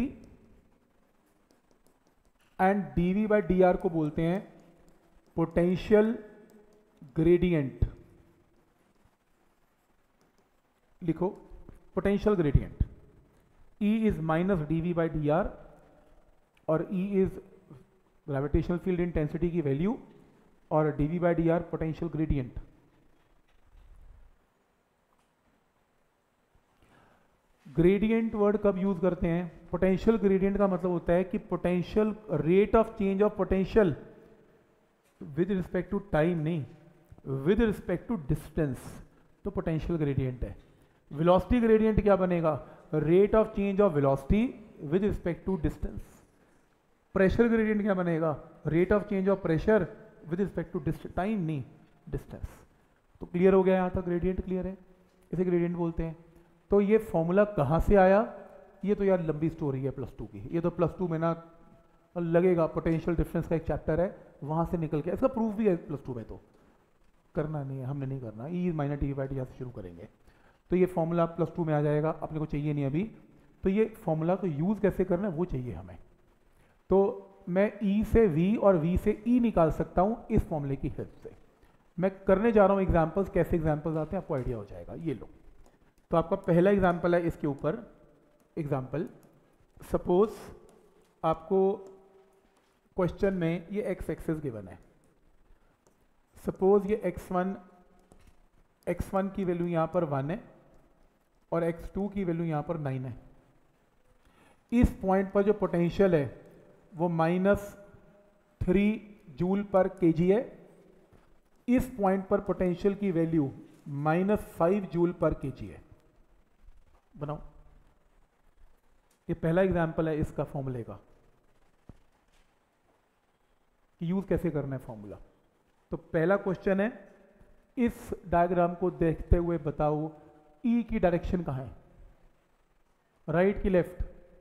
and D V by D R को बोलते हैं पोटेंशियल ग्रेडियंट। लिखो potential gradient, E is minus D V by D R और E is gravitational field intensity की value और D V by D R potential gradient. Gradient word कब use करते हैं, पोटेंशियल ग्रेडियंट का मतलब होता है कि potential rate of change of potential with respect to time नहीं, विद रिस्पेक्ट टू डिस्टेंस, तो पोटेंशियल ग्रेडियंट है। वेलोसिटी ग्रेडियंट क्या बनेगा, rate of change of velocity with respect to distance. Pressure gradient क्या बनेगा, rate of change of pressure with respect to distance, time नहीं distance. तो clear हो गया यहाँ तक, ग्रेडियंट क्लियर है, इसे ग्रेडियंट बोलते हैं। तो ये फॉर्मूला कहाँ से आया, ये तो यार लंबी स्टोरी है प्लस टू की, ये तो प्लस टू में ना लगेगा, पोटेंशियल डिफरेंस का एक चैप्टर है वहाँ से निकल के, इसका प्रूफ भी है प्लस टू में, तो करना नहीं है, हमने नहीं करना, E minus T by T यहाँ से शुरू करेंगे। तो ये फॉर्मूला प्लस टू में आ जाएगा, अपने को चाहिए नहीं अभी। तो ये फॉर्मूला को यूज़ कैसे करना है वो चाहिए हमें। तो मैं ई से वी और वी से ई निकाल सकता हूँ इस फॉर्मूले की हेल्प से। मैं करने जा रहा हूँ एग्जाम्पल्स, कैसे एग्जाम्पल्स आते हैं आपको आइडिया हो जाएगा। ये लो, तो आपका पहला एग्जाम्पल है इसके ऊपर। एग्जाम्पल, सपोज आपको क्वेश्चन में ये एक्स एक्सिस गिवन है, सपोज ये एक्स वन एक्स वन की वैल्यू यहाँ पर वन है और एक्स टू की वैल्यू यहाँ पर नाइन है। इस पॉइंट पर जो पोटेंशियल है वो minus three joule per kg है, इस पॉइंट पर पोटेंशियल की value minus five joule per kg है। बनाओ, ये पहला एग्जाम्पल है इसका फॉर्मूले का, कि यूज कैसे करना है फॉर्मूला। तो पहला क्वेश्चन है, इस डायग्राम को देखते हुए बताओ ई की डायरेक्शन कहाँ है, राइट की लेफ्ट,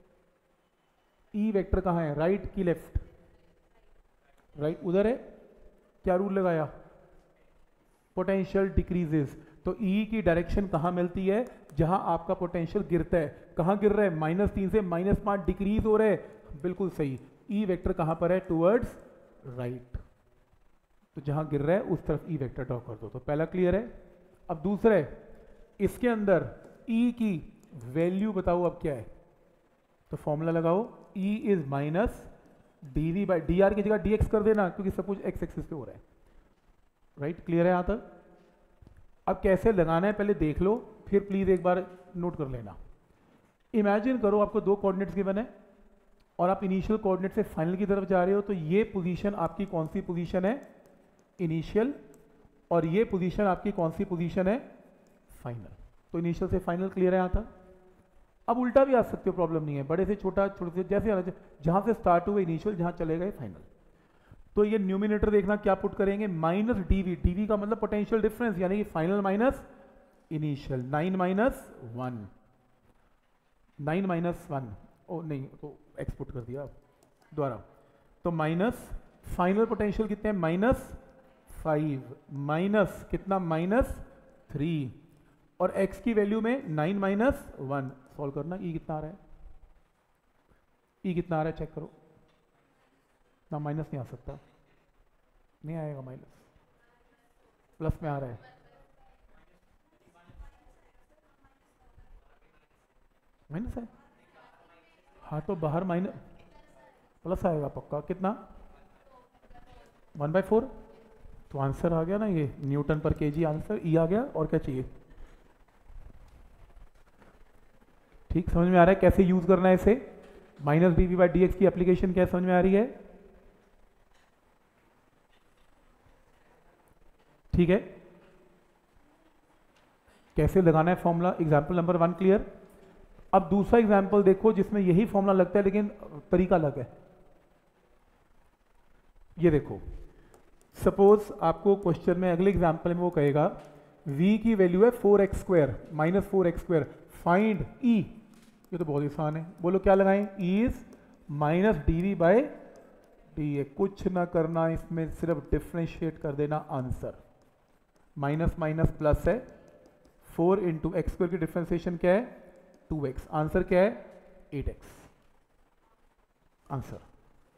ई वेक्टर कहाँ है, राइट की लेफ्ट, राइट उधर है। क्या रूल लगाया, पोटेंशियल डिक्रीजेस। तो ई की डायरेक्शन कहाँ मिलती है, जहां आपका पोटेंशियल गिरता है। कहाँ गिर रहा है, माइनस तीन से माइनस पांच डिक्रीज हो रहा है, बिल्कुल सही। ई वेक्टर कहाँ पर है, टूवर्ड्स राइट। तो जहां गिर रहा है उस तरफ ई वेक्टर ड्रॉ कर दो। तो पहला क्लियर है। अब दूसरा है, इसके अंदर ई की वैल्यू बताओ अब क्या है। तो फॉर्मूला लगाओ, E is minus D V by D R की जगह डी एक्स कर देना, क्योंकि सब कुछ एक्स एक्सिस पे हो रहा है, राइट। क्लियर है यहाँ तक। अब कैसे लगाना है पहले देख लो, फिर प्लीज एक बार नोट कर लेना। इमेजिन करो आपको दो कोऑर्डिनेट्स गिवन है और आप इनिशियल कोऑर्डिनेट से फाइनल की तरफ जा रहे हो। तो ये पोजीशन आपकी कौन सी पोजीशन है, इनिशियल, और ये पोजीशन आपकी कौन सी पोजीशन है, फाइनल। तो इनिशियल से फाइनल क्लियर है यहाँ तक। अब उल्टा भी आ सकते हो, प्रॉब्लम नहीं है, बड़े से छोटा, छोटे से जैसे जहां से स्टार्ट हुए इनिशियल, जहां चले गए फाइनल। तो ये न्यूमिनेटर देखना क्या पुट करेंगे, माइनस डीवी। डीवी का मतलब पोटेंशियल डिफरेंस, यानी कि final minus initial. Nine minus one, nine minus one, ओ नहीं तो एक्स पुट कर दिया द्वारा। तो माइनस फाइनल पोटेंशियल कितने हैं, माइनस फाइव, माइनस कितना, माइनस थ्री, और x की वैल्यू में नाइन माइनस वन। सॉल्व करना, ई कितना आ रहा है, ई कितना आ रहा है चेक करो ना, माइनस नहीं आ सकता, नहीं आएगा माइनस, प्लस में आ रहा है, माइनस है। हाँ तो बाहर माइनस, प्लस आएगा पक्का, कितना, वन बाई फोर। तो आंसर आ गया ना, ये न्यूटन पर केजी आंसर, ई आ गया। और क्या चाहिए, ठीक समझ में आ रहा है कैसे यूज करना है इसे। Minus D V by D X की एप्लीकेशन क्या समझ में आ रही है, ठीक है। कैसे लगाना है formula, example number one clear. अब दूसरा एग्जाम्पल देखो जिसमें यही फॉर्मूला लगता है लेकिन तरीका अलग है। ये देखो, सपोज आपको क्वेश्चन में अगले एग्जाम्पल में वो कहेगा v की वैल्यू है four X square minus four X square, find e। ये तो बहुत आसान है, बोलो क्या लगाएं, e is minus D V by D A. कुछ ना करना इसमें, सिर्फ डिफ्रेंशिएट कर देना आंसर। माइनस माइनस प्लस है, फोर इंटू एक्स स्क्वायर की डिफ्रेंसिएशन क्या है, टू एक्स। आंसर क्या है, एट एक्स आंसर।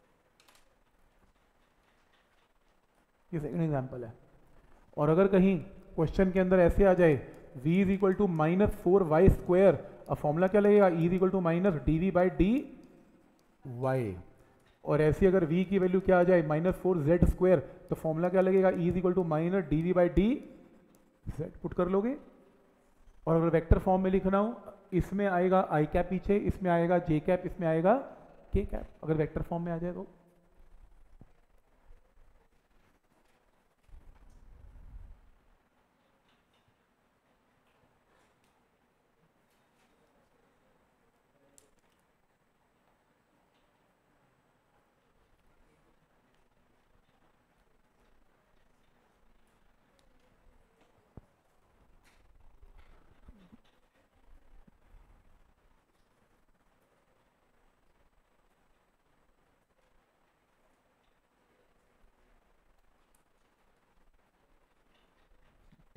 ये सेकंड एग्जाम्पल है। और अगर कहीं क्वेश्चन के अंदर ऐसे आ जाए v is equal to minus four Y square, अब फॉर्मूला क्या लगेगा, e is equal to minus D V by D Y. और ऐसी अगर v की वैल्यू क्या आ जाए, माइनस फोर जेड स्क्वायर, तो फॉर्मूला क्या लगेगा, e is equal to minus D V by D Z. Put कर लोगे। और अगर वेक्टर फॉर्म में लिखना हो, इसमें आएगा आई कैप पीछे, इसमें आएगा जे कैप, इसमें आएगा के कैप, अगर वेक्टर फॉर्म में आ जाए तो।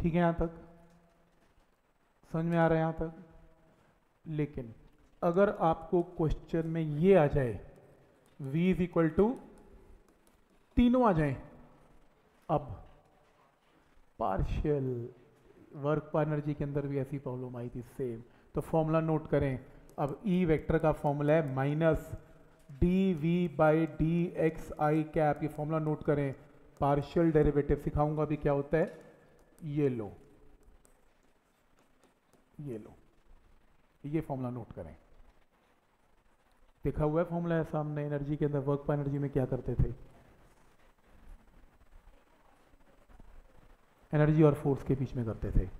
ठीक है यहाँ तक समझ में आ रहा है यहाँ तक। लेकिन अगर आपको क्वेश्चन में ये आ जाए v इज इक्वल टू तीनों आ जाए, अब पार्शियल वर्क पर एनर्जी के अंदर भी ऐसी प्रॉब्लम आई थी सेम, तो फॉर्मूला नोट करें। अब ई वेक्टर का फॉर्मूला है minus D V by D X I cap, ये फॉर्मूला नोट करें। पार्शियल डेरिवेटिव सिखाऊंगा भी क्या होता है, ये लो ये लो ये फॉर्मूला नोट करें। देखा हुआ है फॉर्मूला है सामने, एनर्जी के अंदर वर्क पर एनर्जी में क्या करते थे, एनर्जी और फोर्स के बीच में करते थे।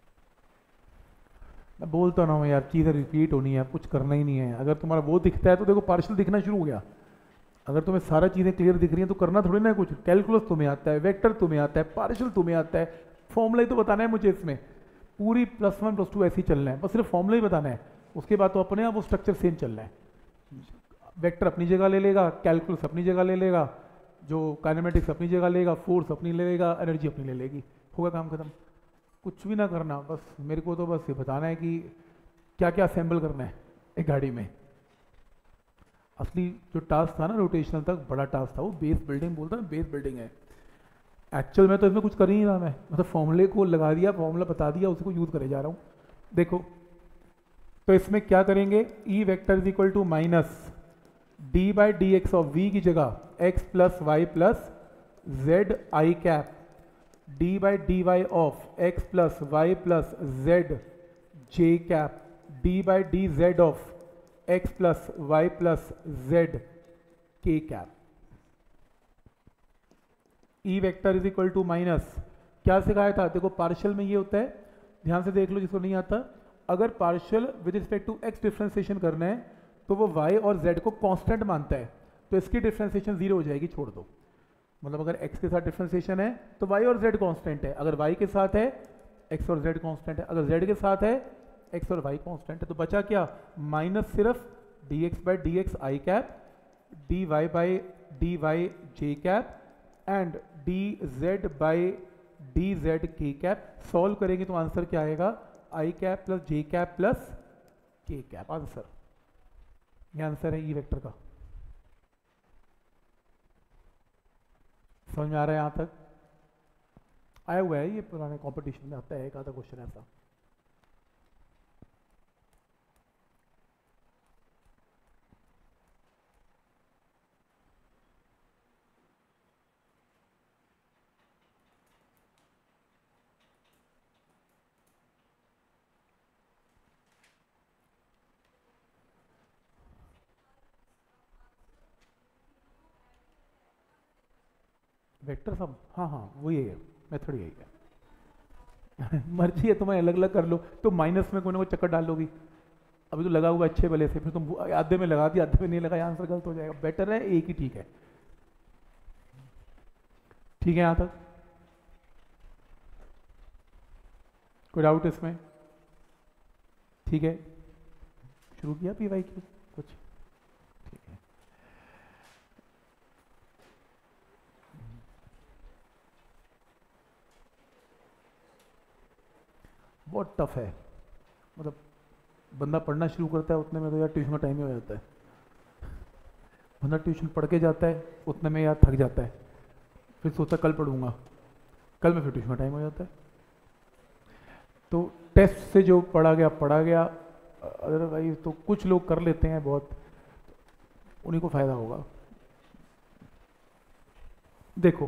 मैं बोलता ना हूँ यार, चीज़ें रिपीट होनी है, कुछ करना ही नहीं है। अगर तुम्हारा वो दिखता है तो देखो पार्शियल दिखना शुरू हो गया। अगर तुम्हें सारा चीज़ें क्लियर दिख रही हैं तो करना थोड़ी ना कुछ। कैलकुलस तुम्हें आता है, वेक्टर तुम्हें आता है, पार्शियल तुम्हें आता है, फॉर्मूला ही तो बताना है मुझे। इसमें पूरी प्लस वन प्लस टू ऐसे ही चलना है, बस सिर्फ फॉर्मूला ही बताना है। उसके बाद तो अपने आप वो स्ट्रक्चर सेम चलना है। वेक्टर अपनी जगह ले लेगा, कैलकुलस अपनी जगह ले लेगा, जो काइनेमेटिक्स अपनी जगह लेगा, फोर्स अपनी ले लेगा, एनर्जी अपनी ले लेगी, होगा काम खत्म। कुछ भी ना करना, बस मेरे को तो बस ये बताना है कि क्या क्या असेंबल करना है एक गाड़ी में। असली जो टास्क था ना रोटेशनल तक, बड़ा टास्क था वो, बेस बिल्डिंग बोलता है, बेस बिल्डिंग है। एक्चुअल में तो इसमें कुछ कर ही नहीं रहा मैं, मतलब फॉर्मूले को लगा दिया, फॉर्मूला बता दिया, उसी को यूज करे जा रहा हूँ। देखो तो इसमें क्या करेंगे, E vector is equal to minus D by D X of V की जगह X plus Y plus Z I cap, D by D Y of X plus Y plus Z J cap, D by D Z of X plus Y plus Z K cap. E vector is equal to minus, क्या सिखाया था, देखो partial में ये होता है, ध्यान से देख लो जिसको नहीं आता। अगर partial with respect to X differentiation करना है तो वो y और z को कांस्टेंट मानता है, तो इसकी डिफ्रेंसिएशन जीरो हो जाएगी, छोड़ दो। मतलब अगर x के साथ डिफ्रेंसिएशन है तो y और z कांस्टेंट है, अगर y के साथ है x और z कांस्टेंट है, अगर z के साथ है x और y कांस्टेंट है। तो बचा क्या, माइनस सिर्फ dx by D X I cap, dy by D Y J cap and dz by dz k cap. सॉल्व करेंगे तो आंसर क्या आएगा, i cap plus j cap plus k cap. Answer, ये आंसर है ई वेक्टर का। समझ में आ रहा है यहां तक, आया हुआ है, ये पुराने कंपटीशन में आता है एक आधा क्वेश्चन ऐसा। वेक्टर सम, हाँ हाँ वही है, मेथड यही है। मर्जी है तुम्हें अलग अलग कर लो, तो माइनस में कोई ना कोई चक्कर डाल लोगी। अभी तो लगा हुआ अच्छे भले से, फिर तुम आधे में लगा दिया, आधे में नहीं लगाया, आंसर गलत हो जाएगा। बेटर है एक ही ठीक है। ठीक है यहां तक, कोई डाउट इसमें? ठीक है, शुरू किया पी वाई क्यू कुछ, ठीक है। बहुत टफ है, मतलब बंदा पढ़ना शुरू करता है उतने में तो यार ट्यूशन का टाइम ही हो जाता है। बंदा ट्यूशन पढ़ के जाता है उतने में यार थक जाता है, फिर सोचता कल पढ़ूंगा, कल में फिर ट्यूशन का टाइम हो जाता है। तो टेस्ट से जो पढ़ा गया पढ़ा गया, अदरवाइज तो कुछ लोग कर लेते हैं बहुत, उन्हीं को फायदा होगा। देखो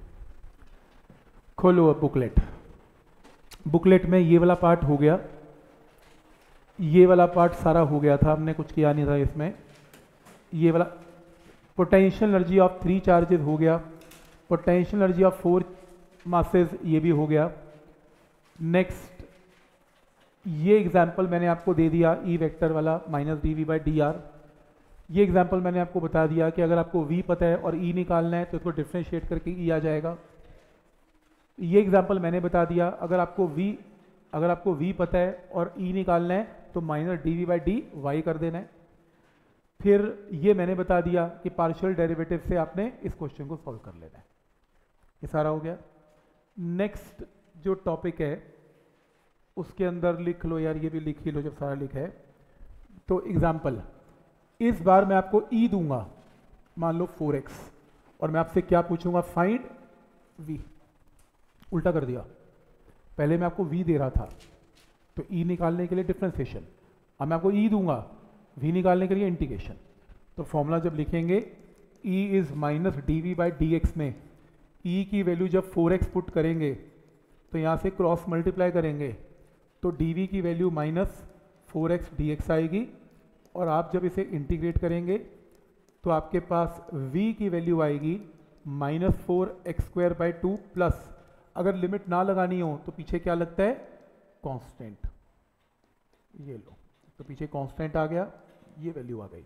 खोलो अब बुकलेट, बुकलेट में ये वाला पार्ट हो गया, ये वाला पार्ट सारा हो गया था, हमने कुछ किया नहीं था इसमें। ये वाला potential energy of three charges हो गया, potential energy of four masses ये भी हो गया। नेक्स्ट ये एग्जाम्पल मैंने आपको दे दिया ई वेक्टर वाला, minus D V by D R. ये एग्जाम्पल मैंने आपको बता दिया कि अगर आपको v पता है और e निकालना है तो इसको डिफ्रेंशिएट करके e आ जाएगा। ये एग्जाम्पल मैंने बता दिया, अगर आपको v अगर आपको v पता है और e निकालना है तो minus D V by D Y कर देना है। फिर ये मैंने बता दिया कि पार्शियल डेरिवेटिव से आपने इस क्वेश्चन को सॉल्व कर लेना है। ये सारा हो गया। नेक्स्ट जो टॉपिक है उसके अंदर लिख लो यार, ये भी लिख ही लो जब सारा लिखा है। तो एग्जाम्पल, इस बार मैं आपको ई दूंगा, मान लो फोर एक्स, और मैं आपसे क्या पूछूंगा, फाइंड वी। उल्टा कर दिया, पहले मैं आपको वी दे रहा था तो ई निकालने के लिए डिफरेंशिएशन, अब मैं आपको ई दूंगा वी निकालने के लिए इंटीग्रेशन। तो फॉर्मूला जब लिखेंगे E is minus D V by D X में ई की वैल्यू जब फोर एक्स पुट करेंगे तो यहाँ से क्रॉस मल्टीप्लाई करेंगे तो डी वी की value minus four X D X आएगी, और आप जब इसे इंटीग्रेट करेंगे तो आपके पास v की वैल्यू आएगी minus four X square by two plus, अगर लिमिट ना लगानी हो तो पीछे क्या लगता है, कांस्टेंट। ये लो, तो पीछे कांस्टेंट आ गया, ये वैल्यू आ गई,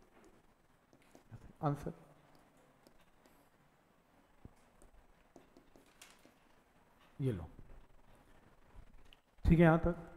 आंसर। ये लो, ठीक है यहां तक।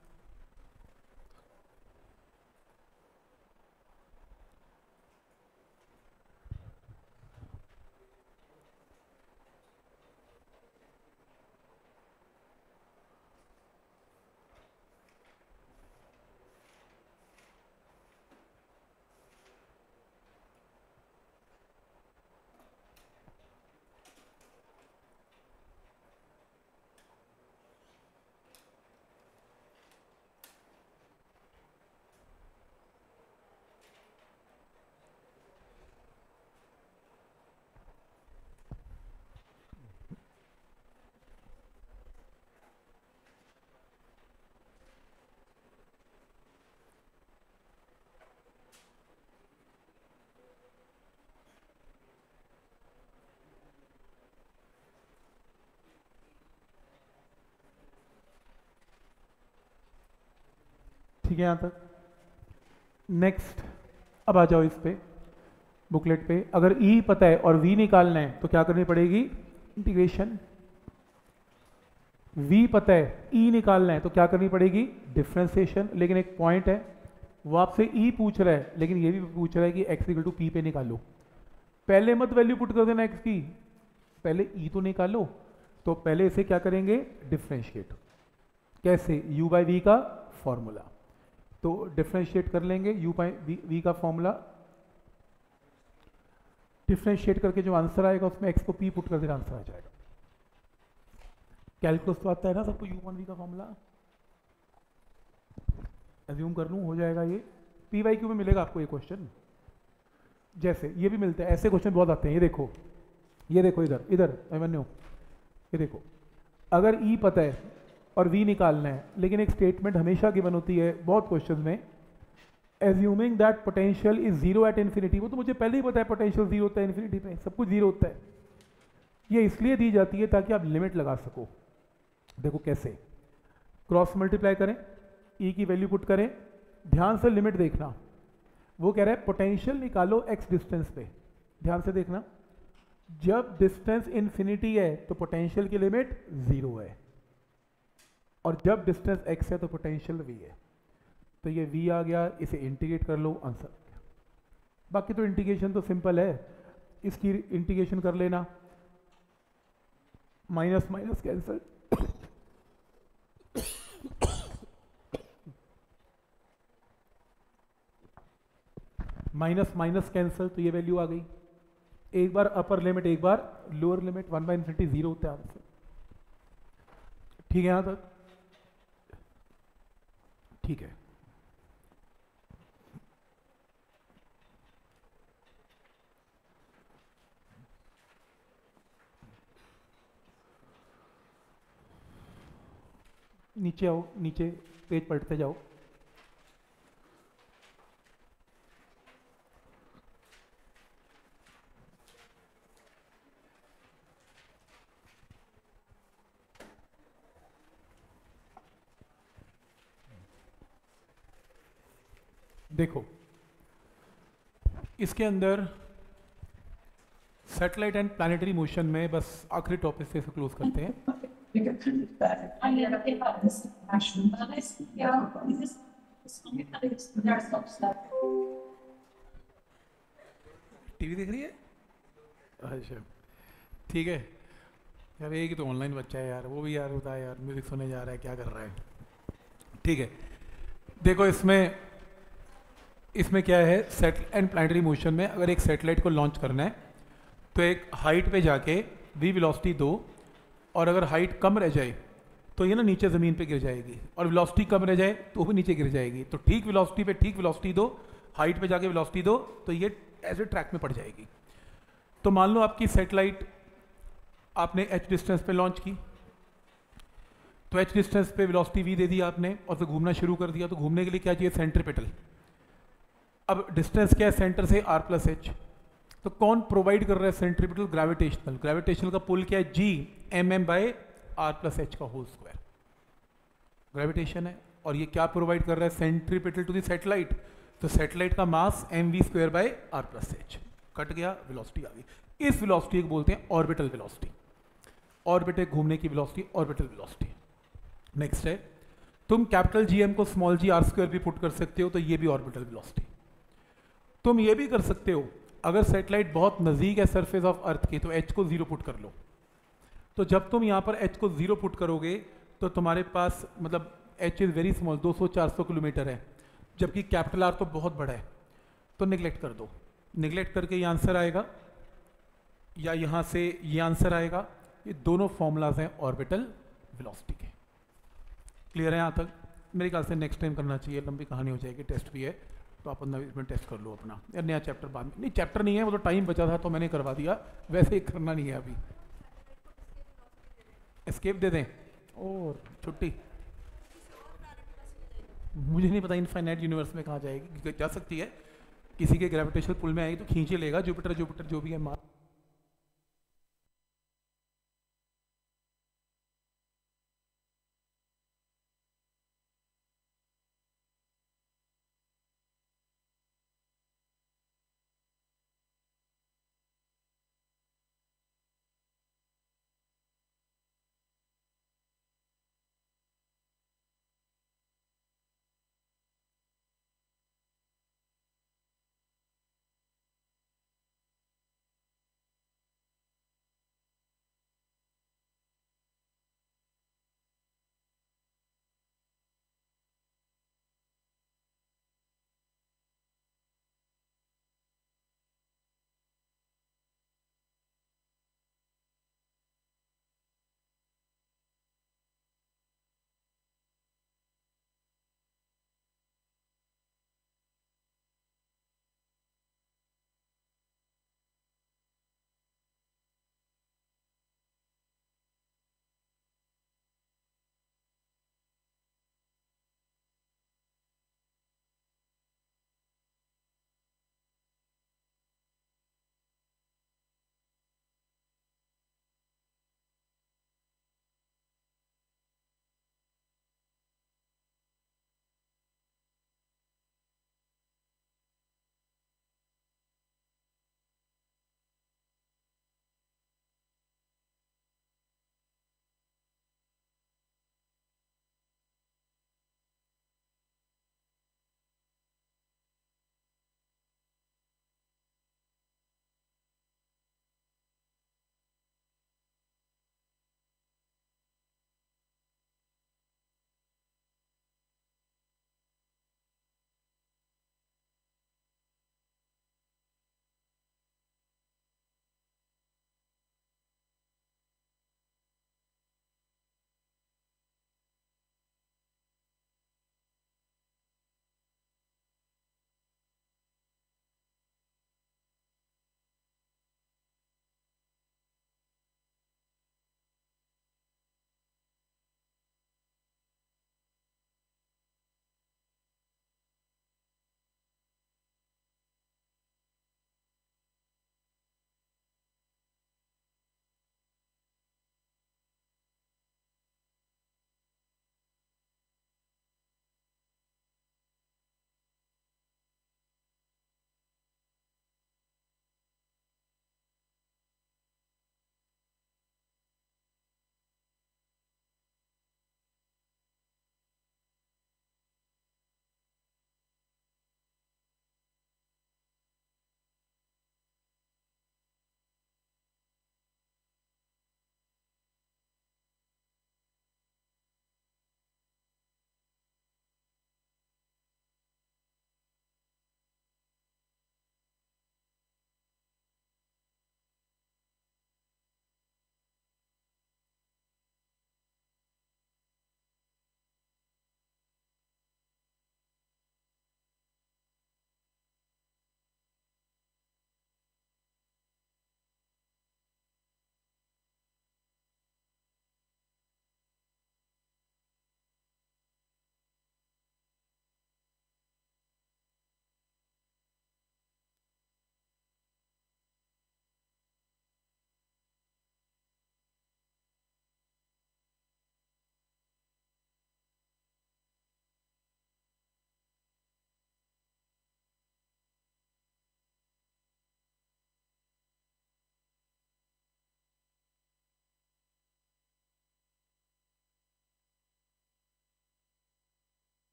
ठीक है यहाँ तक। नेक्स्ट, अब आ जाओ इस पे, बुकलेट पे। अगर E पता है और V निकालना है तो क्या करनी पड़ेगी, इंटीग्रेशन। V पता है, E निकालना है तो क्या करनी पड़ेगी, डिफरेंशिएशन। लेकिन एक पॉइंट है, वो आपसे E पूछ रहा है लेकिन ये भी पूछ रहा है कि x इक्वल टू पी पे निकालो। पहले मत वैल्यू पुट कर देना x की, पहले E तो निकालो। तो पहले इसे क्या करेंगे, डिफरेंशिएट। कैसे, u बाई वी का फॉर्मूला। तो डिफरेंशिएट कर लेंगे u बाई वी का फॉर्मूला, डिफरेंशिएट करके जो आंसर आएगा उसमें x को p पुट कर देना, आंसर आ जाएगा। कैलकुलस तो आता है ना सबको, u वन वी का फॉर्मूला एज्यूम कर लूँ हो जाएगा। ये पी वाई क्यू में मिलेगा आपको ये क्वेश्चन, जैसे ये भी मिलता है, ऐसे क्वेश्चन बहुत आते हैं। ये देखो, ये देखो इधर इधर अभिमन्यु, ये देखो, अगर ई पता है और वी निकालना है, लेकिन एक स्टेटमेंट हमेशा गिवन होती है बहुत क्वेश्चन में, assuming that potential is zero at infinity. वो तो मुझे पहले ही पता है पोटेंशियल जीरो होता है इन्फिनिटी पे, सब कुछ जीरो होता है। ये इसलिए दी जाती है ताकि आप लिमिट लगा सको। देखो कैसे, क्रॉस मल्टीप्लाई करें, ई की वैल्यू पुट करें, ध्यान से लिमिट देखना। वो कह रहा है पोटेंशियल निकालो एक्स डिस्टेंस पे, ध्यान से देखना। जब डिस्टेंस इन्फिनिटी है तो पोटेंशियल की लिमिट जीरो है, और जब डिस्टेंस x है तो पोटेंशियल v है। तो ये v आ गया, इसे इंटीग्रेट कर लो, आंसर। बाकी तो इंटीग्रेशन तो सिंपल है, इसकी इंटीग्रेशन कर लेना, minus minus cancel, minus minus cancel, तो ये वैल्यू आ गई। एक बार अपर लिमिट, एक बार lower limit, one by infinity zero होता है आंसर। ठीक है यहां तक, ठीक है। नीचे आओ, नीचे पेज पलटते जाओ। देखो इसके अंदर सैटेलाइट एंड प्लैनेटरी मोशन में बस आखिरी टॉपिक से क्लोज करते हैं। टीवी देख रही है, अच्छा ठीक है। यार एक ही तो ऑनलाइन बच्चा है यार, वो भी यार होता है यार, म्यूजिक सुनने जा रहा है, क्या कर रहा है। ठीक है, देखो इसमें इसमें क्या है, सेट एंड प्लानिटरी मोशन में अगर एक सैटेलाइट को लॉन्च करना है तो एक हाइट पे जाके वी वेलोसिटी दो, और अगर हाइट कम रह जाए तो ये ना नीचे ज़मीन पे गिर जाएगी, और वेलोसिटी कम रह जाए तो वो भी नीचे गिर जाएगी। तो ठीक वेलोसिटी पे ठीक वेलोसिटी दो, हाइट पे जाके वेलोसिटी दो, तो ये ऐसे ट्रैक में पड़ जाएगी। तो मान लो आपकी सैटेलाइट आपने एच डिस्टेंस पे लॉन्च की, तो एच डिस्टेंस पे वेलोसिटी वी दे दी आपने और फिर घूमना शुरू कर दिया। तो घूमने के लिए क्या चाहिए, सेंट्रीपिटल। अब डिस्टेंस क्या है सेंटर से, आर प्लस एच। तो कौन प्रोवाइड कर रहा है सेंट्रीपिटल, ग्रेविटेशनल। ग्रेविटेशनल का पुल क्या है, G M M by R plus H का होल स्क्वायर ग्रेविटेशन है। और ये क्या प्रोवाइड कर रहा है, सेंट्रीपिटल टू द सैटेलाइट। तो सैटेलाइट का mass M V square by R plus H, cut गया, वेलोसिटी आ गई। इस वेलोसिटी को बोलते हैं ऑर्बिटल वेलोसिटी। ऑर्बिट घूमने की वेलोसिटी, ऑर्बिटल वेलोसिटी। नेक्स्ट है, तुम कैपिटल जी एम को स्मॉल जी आर स्क्वायर भी पुट कर सकते हो, तो ये भी ऑर्बिटल वेलोसिटी। तुम ये भी कर सकते हो, अगर सैटेलाइट बहुत नज़दीक है सरफेस ऑफ अर्थ के, तो एच को जीरो पुट कर लो। तो जब तुम यहाँ पर एच को जीरो पुट करोगे तो तुम्हारे पास मतलब एच इज़ वेरी स्मॉल, दो सौ चार सौ किलोमीटर है, जबकि कैपिटल आर तो बहुत बड़ा है। तो निगलेक्ट कर दो, निगलेक्ट करके ये आंसर आएगा, या यहाँ से ये आंसर आएगा। ये दोनों फॉर्मूलाज हैं ऑर्बिटल वेलोसिटी के। क्लियर है यहाँ तक? मेरे ख्याल से नेक्स्ट टाइम करना चाहिए, लंबी कहानी हो जाएगी, टेस्ट भी है, तो आप पंद्रह बीस मिनट टेस्ट कर लो अपना। यार नया चैप्टर बाद में, नहीं चैप्टर नहीं है, वो तो टाइम बचा था तो मैंने करवा दिया, वैसे ही करना नहीं है अभी। एस्केप दे दें और छुट्टी, मुझे नहीं पता इनफाइनाइट यूनिवर्स में कहाँ जाएगी, जा सकती है, किसी के ग्रेविटेशनल पुल में आएगी तो खींच ही लेगा, जुपिटर जुपिटर जो भी है मार